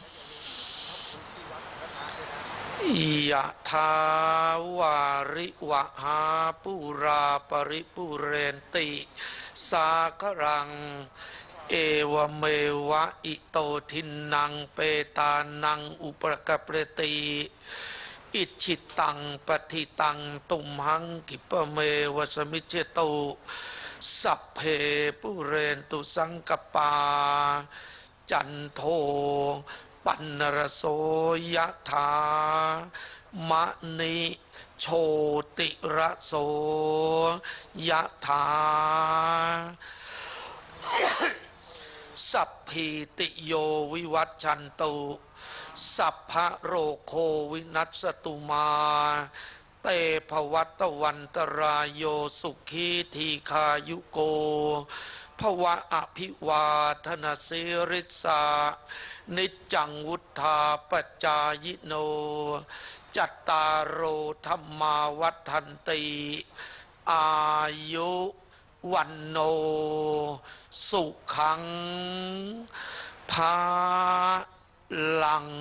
ยะทาวาริวะหาปุราปริปุเรนติสาครังเอวเมวะอิโตทินังเปตานังอุปกปเรติอิจิตังปฏิตังตุมหังกิปเมวสมิเจโตสัพเพปุเรนตุสังกปาจันโทปันรโสยถามะนิโชติระโสยถาสัพพิติโยวิวัชชันตุสัพพะโรโควินัสตุมาเตภวัตวันตรายโยสุขีทีคายุโกภวะอภิวาทนาสิริสานิจจังวุธาปจายโนจัตตารโอธรรมาวัฏันติอายุวันโนสุขังภาลัง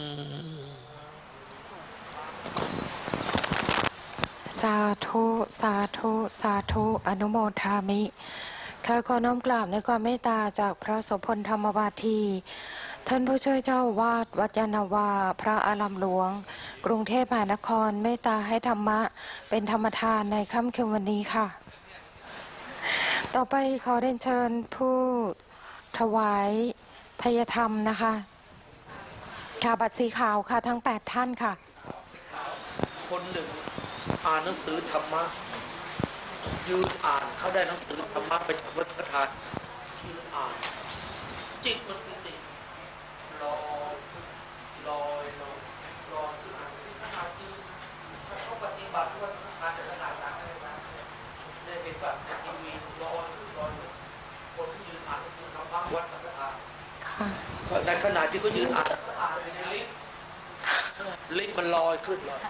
สาธุสาธุสาธุอนุโมทามิข้าขอน้อมกราบในความเมตตาจากพระโสพลธรรมวาทีท่านผู้ช่วยเจ้าวาดวัดยานนาวาพระอารามหลวงกรุงเทพมหานครเมตตาให้ธรรมะเป็นธรรมทานในค่ำคืนวันนี้ค่ะต่อไปขอเรียนเชิญผู้ถวายทายธรรมนะคะค่ะบัตรสีขาวค่ะทั้งแปดท่านค่ะคนหนึ่งอ่านหนังสือธรรมะยืนอ่านเขาได้หนังสือธรรมะไปจากวัดพระธาตุยืนอ่านจิตมันติดลอยลอยลอยลอยคืออ่านที่ขนาดยืนเขาปฏิบัติว่าสังขารจะขนาดนั้นอะไรบ้างได้เป็นแบบทีวีลอยลอยคนที่ยืนอ่านหนังสือธรรมะวัดพระธาตุในขณะที่เขายืนอ่านอ่านในลิฟต์ลิฟต์มันลอยขึ้นเลย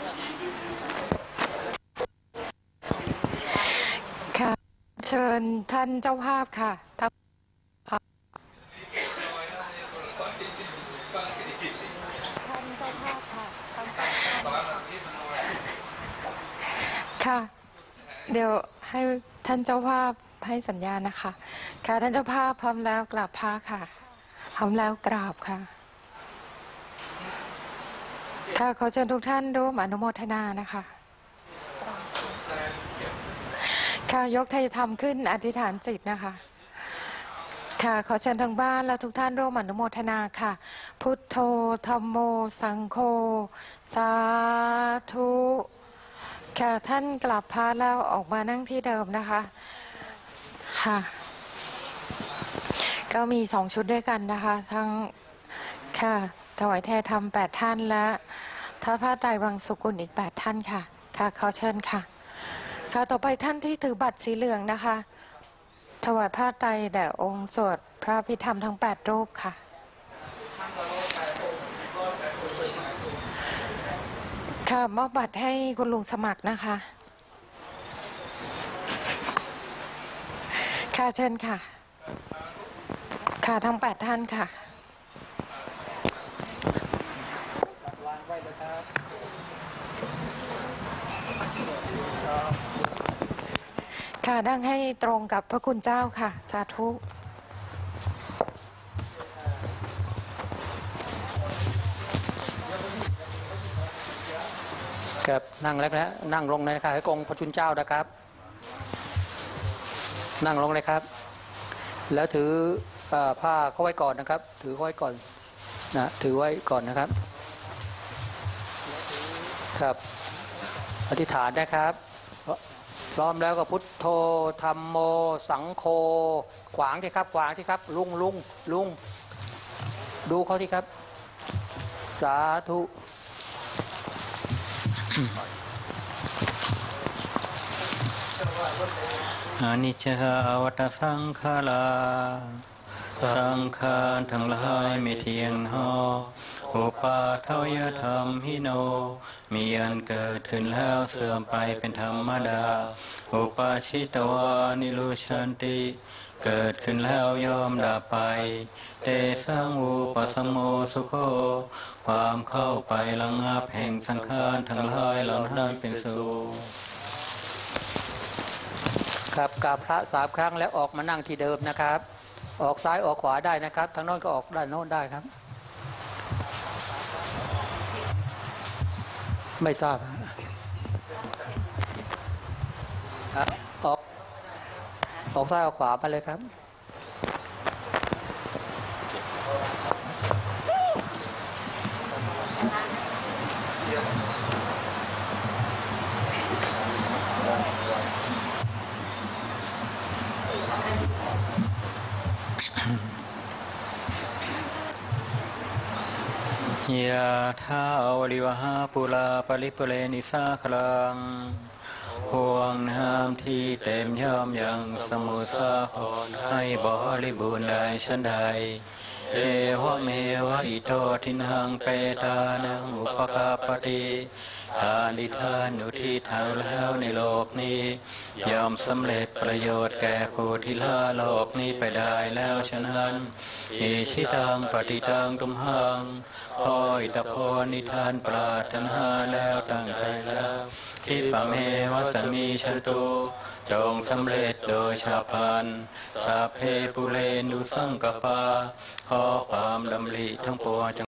ค่ะเชิญท่านเจ้าภาพค่ะทั้งค่ะเดี๋ยวให้ท่านเจ้าภาพให้สัญญาณนะคะค่ะท่านเจ้าภาพพร้อมแล้วกราบพระค่ะพร้อมแล้วกราบค่ะค่ะขอเชิญทุกท่านร่วมอนุโมทนานะคะค่ะยกไทยธรรมขึ้นอธิษฐานจิตนะคะค่ะขอเชิญทางบ้านและทุกท่านร่วมอนุโมทนาค่ะพุทโธธัมโมสังโฆสาธุค่ะท่านกลับพระแล้วออกมานั่งที่เดิมนะคะค่ะก็มีสองชุดด้วยกันนะคะทั้งค่ะถวายแทนธรรมแปดท่านและท้าพระไตรวังสุกุลอีกแปดท่านค่ะค่ะขอเชิญค่ะค่ะต่อไปท่านที่ถือบัตรสีเหลืองนะคะถวายผ้าไตรแด่องค์สวดพระพิธรรมทั้งแปดรูปค่ะค่ะมอบบัตรให้คุณลุงสมัครนะคะค่ะเชิญค่ะค่ะทั้งแปดท่านค่ะค่ะดังให้ตรงกับพระคุณเจ้าค่ะสาธุครับนั่งแล้วนะนั่งลงเลยนะครับให้องค์พระคุณเจ้านะครับนั่งลงเลยครับแล้วถือผ้าเข้าไว้ก่อนนะครับถือไว้ก่อนนะถือไว้ก่อนนะครับครับอธิษฐานนะครับพร้อมแล้วก็พุทโธธัมโมสังโฆขวางที่ครับขวางที่ครับลุงลุงลุงดูเขาที่ครับสาธุอนิจจาวัฏสังขาราสังขารทั้งหลายไม่เที่ยงหนออุปาทวยธรรมหิโนมีอันเกิดขึ้นแล้วเสื่อมไปเป็นธรรมดาอุปาชิตวานิรุชันติเกิดขึ้นแล้วยอมดับไปเตสังอุปสมโมสุโขความเข้าไประงับแห่งสังขารทั้งหลายเหล่านั้นเป็นสุขครับกราบพระสามครั้งแล้วออกมานั่งที่เดิมนะครับออกซ้ายออกขวาได้นะครับทางโน้นก็ออกด้านโน้นได้ครับไม่ทราบออกออกซ้ายออกขวามาเลยครับยะถาวริวหาปุราปริปุเรนิสาคลังห่วงน้ำที่เต็มย่อมยังสมุทรสาครให้บริบูรณ์ได้ฉันใดเอวะเมวะอิโตทินังเปตานังอุปกาปติทานิทานอุทิศเอาแล้วในโลกนี้ยอมสำเร็จประโยชน์แก่ผู้ที่ละโลกนี้ไปได้แล้วฉะนั้นอิชิตังปฏิตังตุมหังขออิตาโพนิทานปรารถนาแล้วตั้งใจแล้วทิปะเมวะสมิชันตุจงสำเร็จโดยชาพลันสัพเพปุเรนุสังกปาขอความดำริทั้งปวง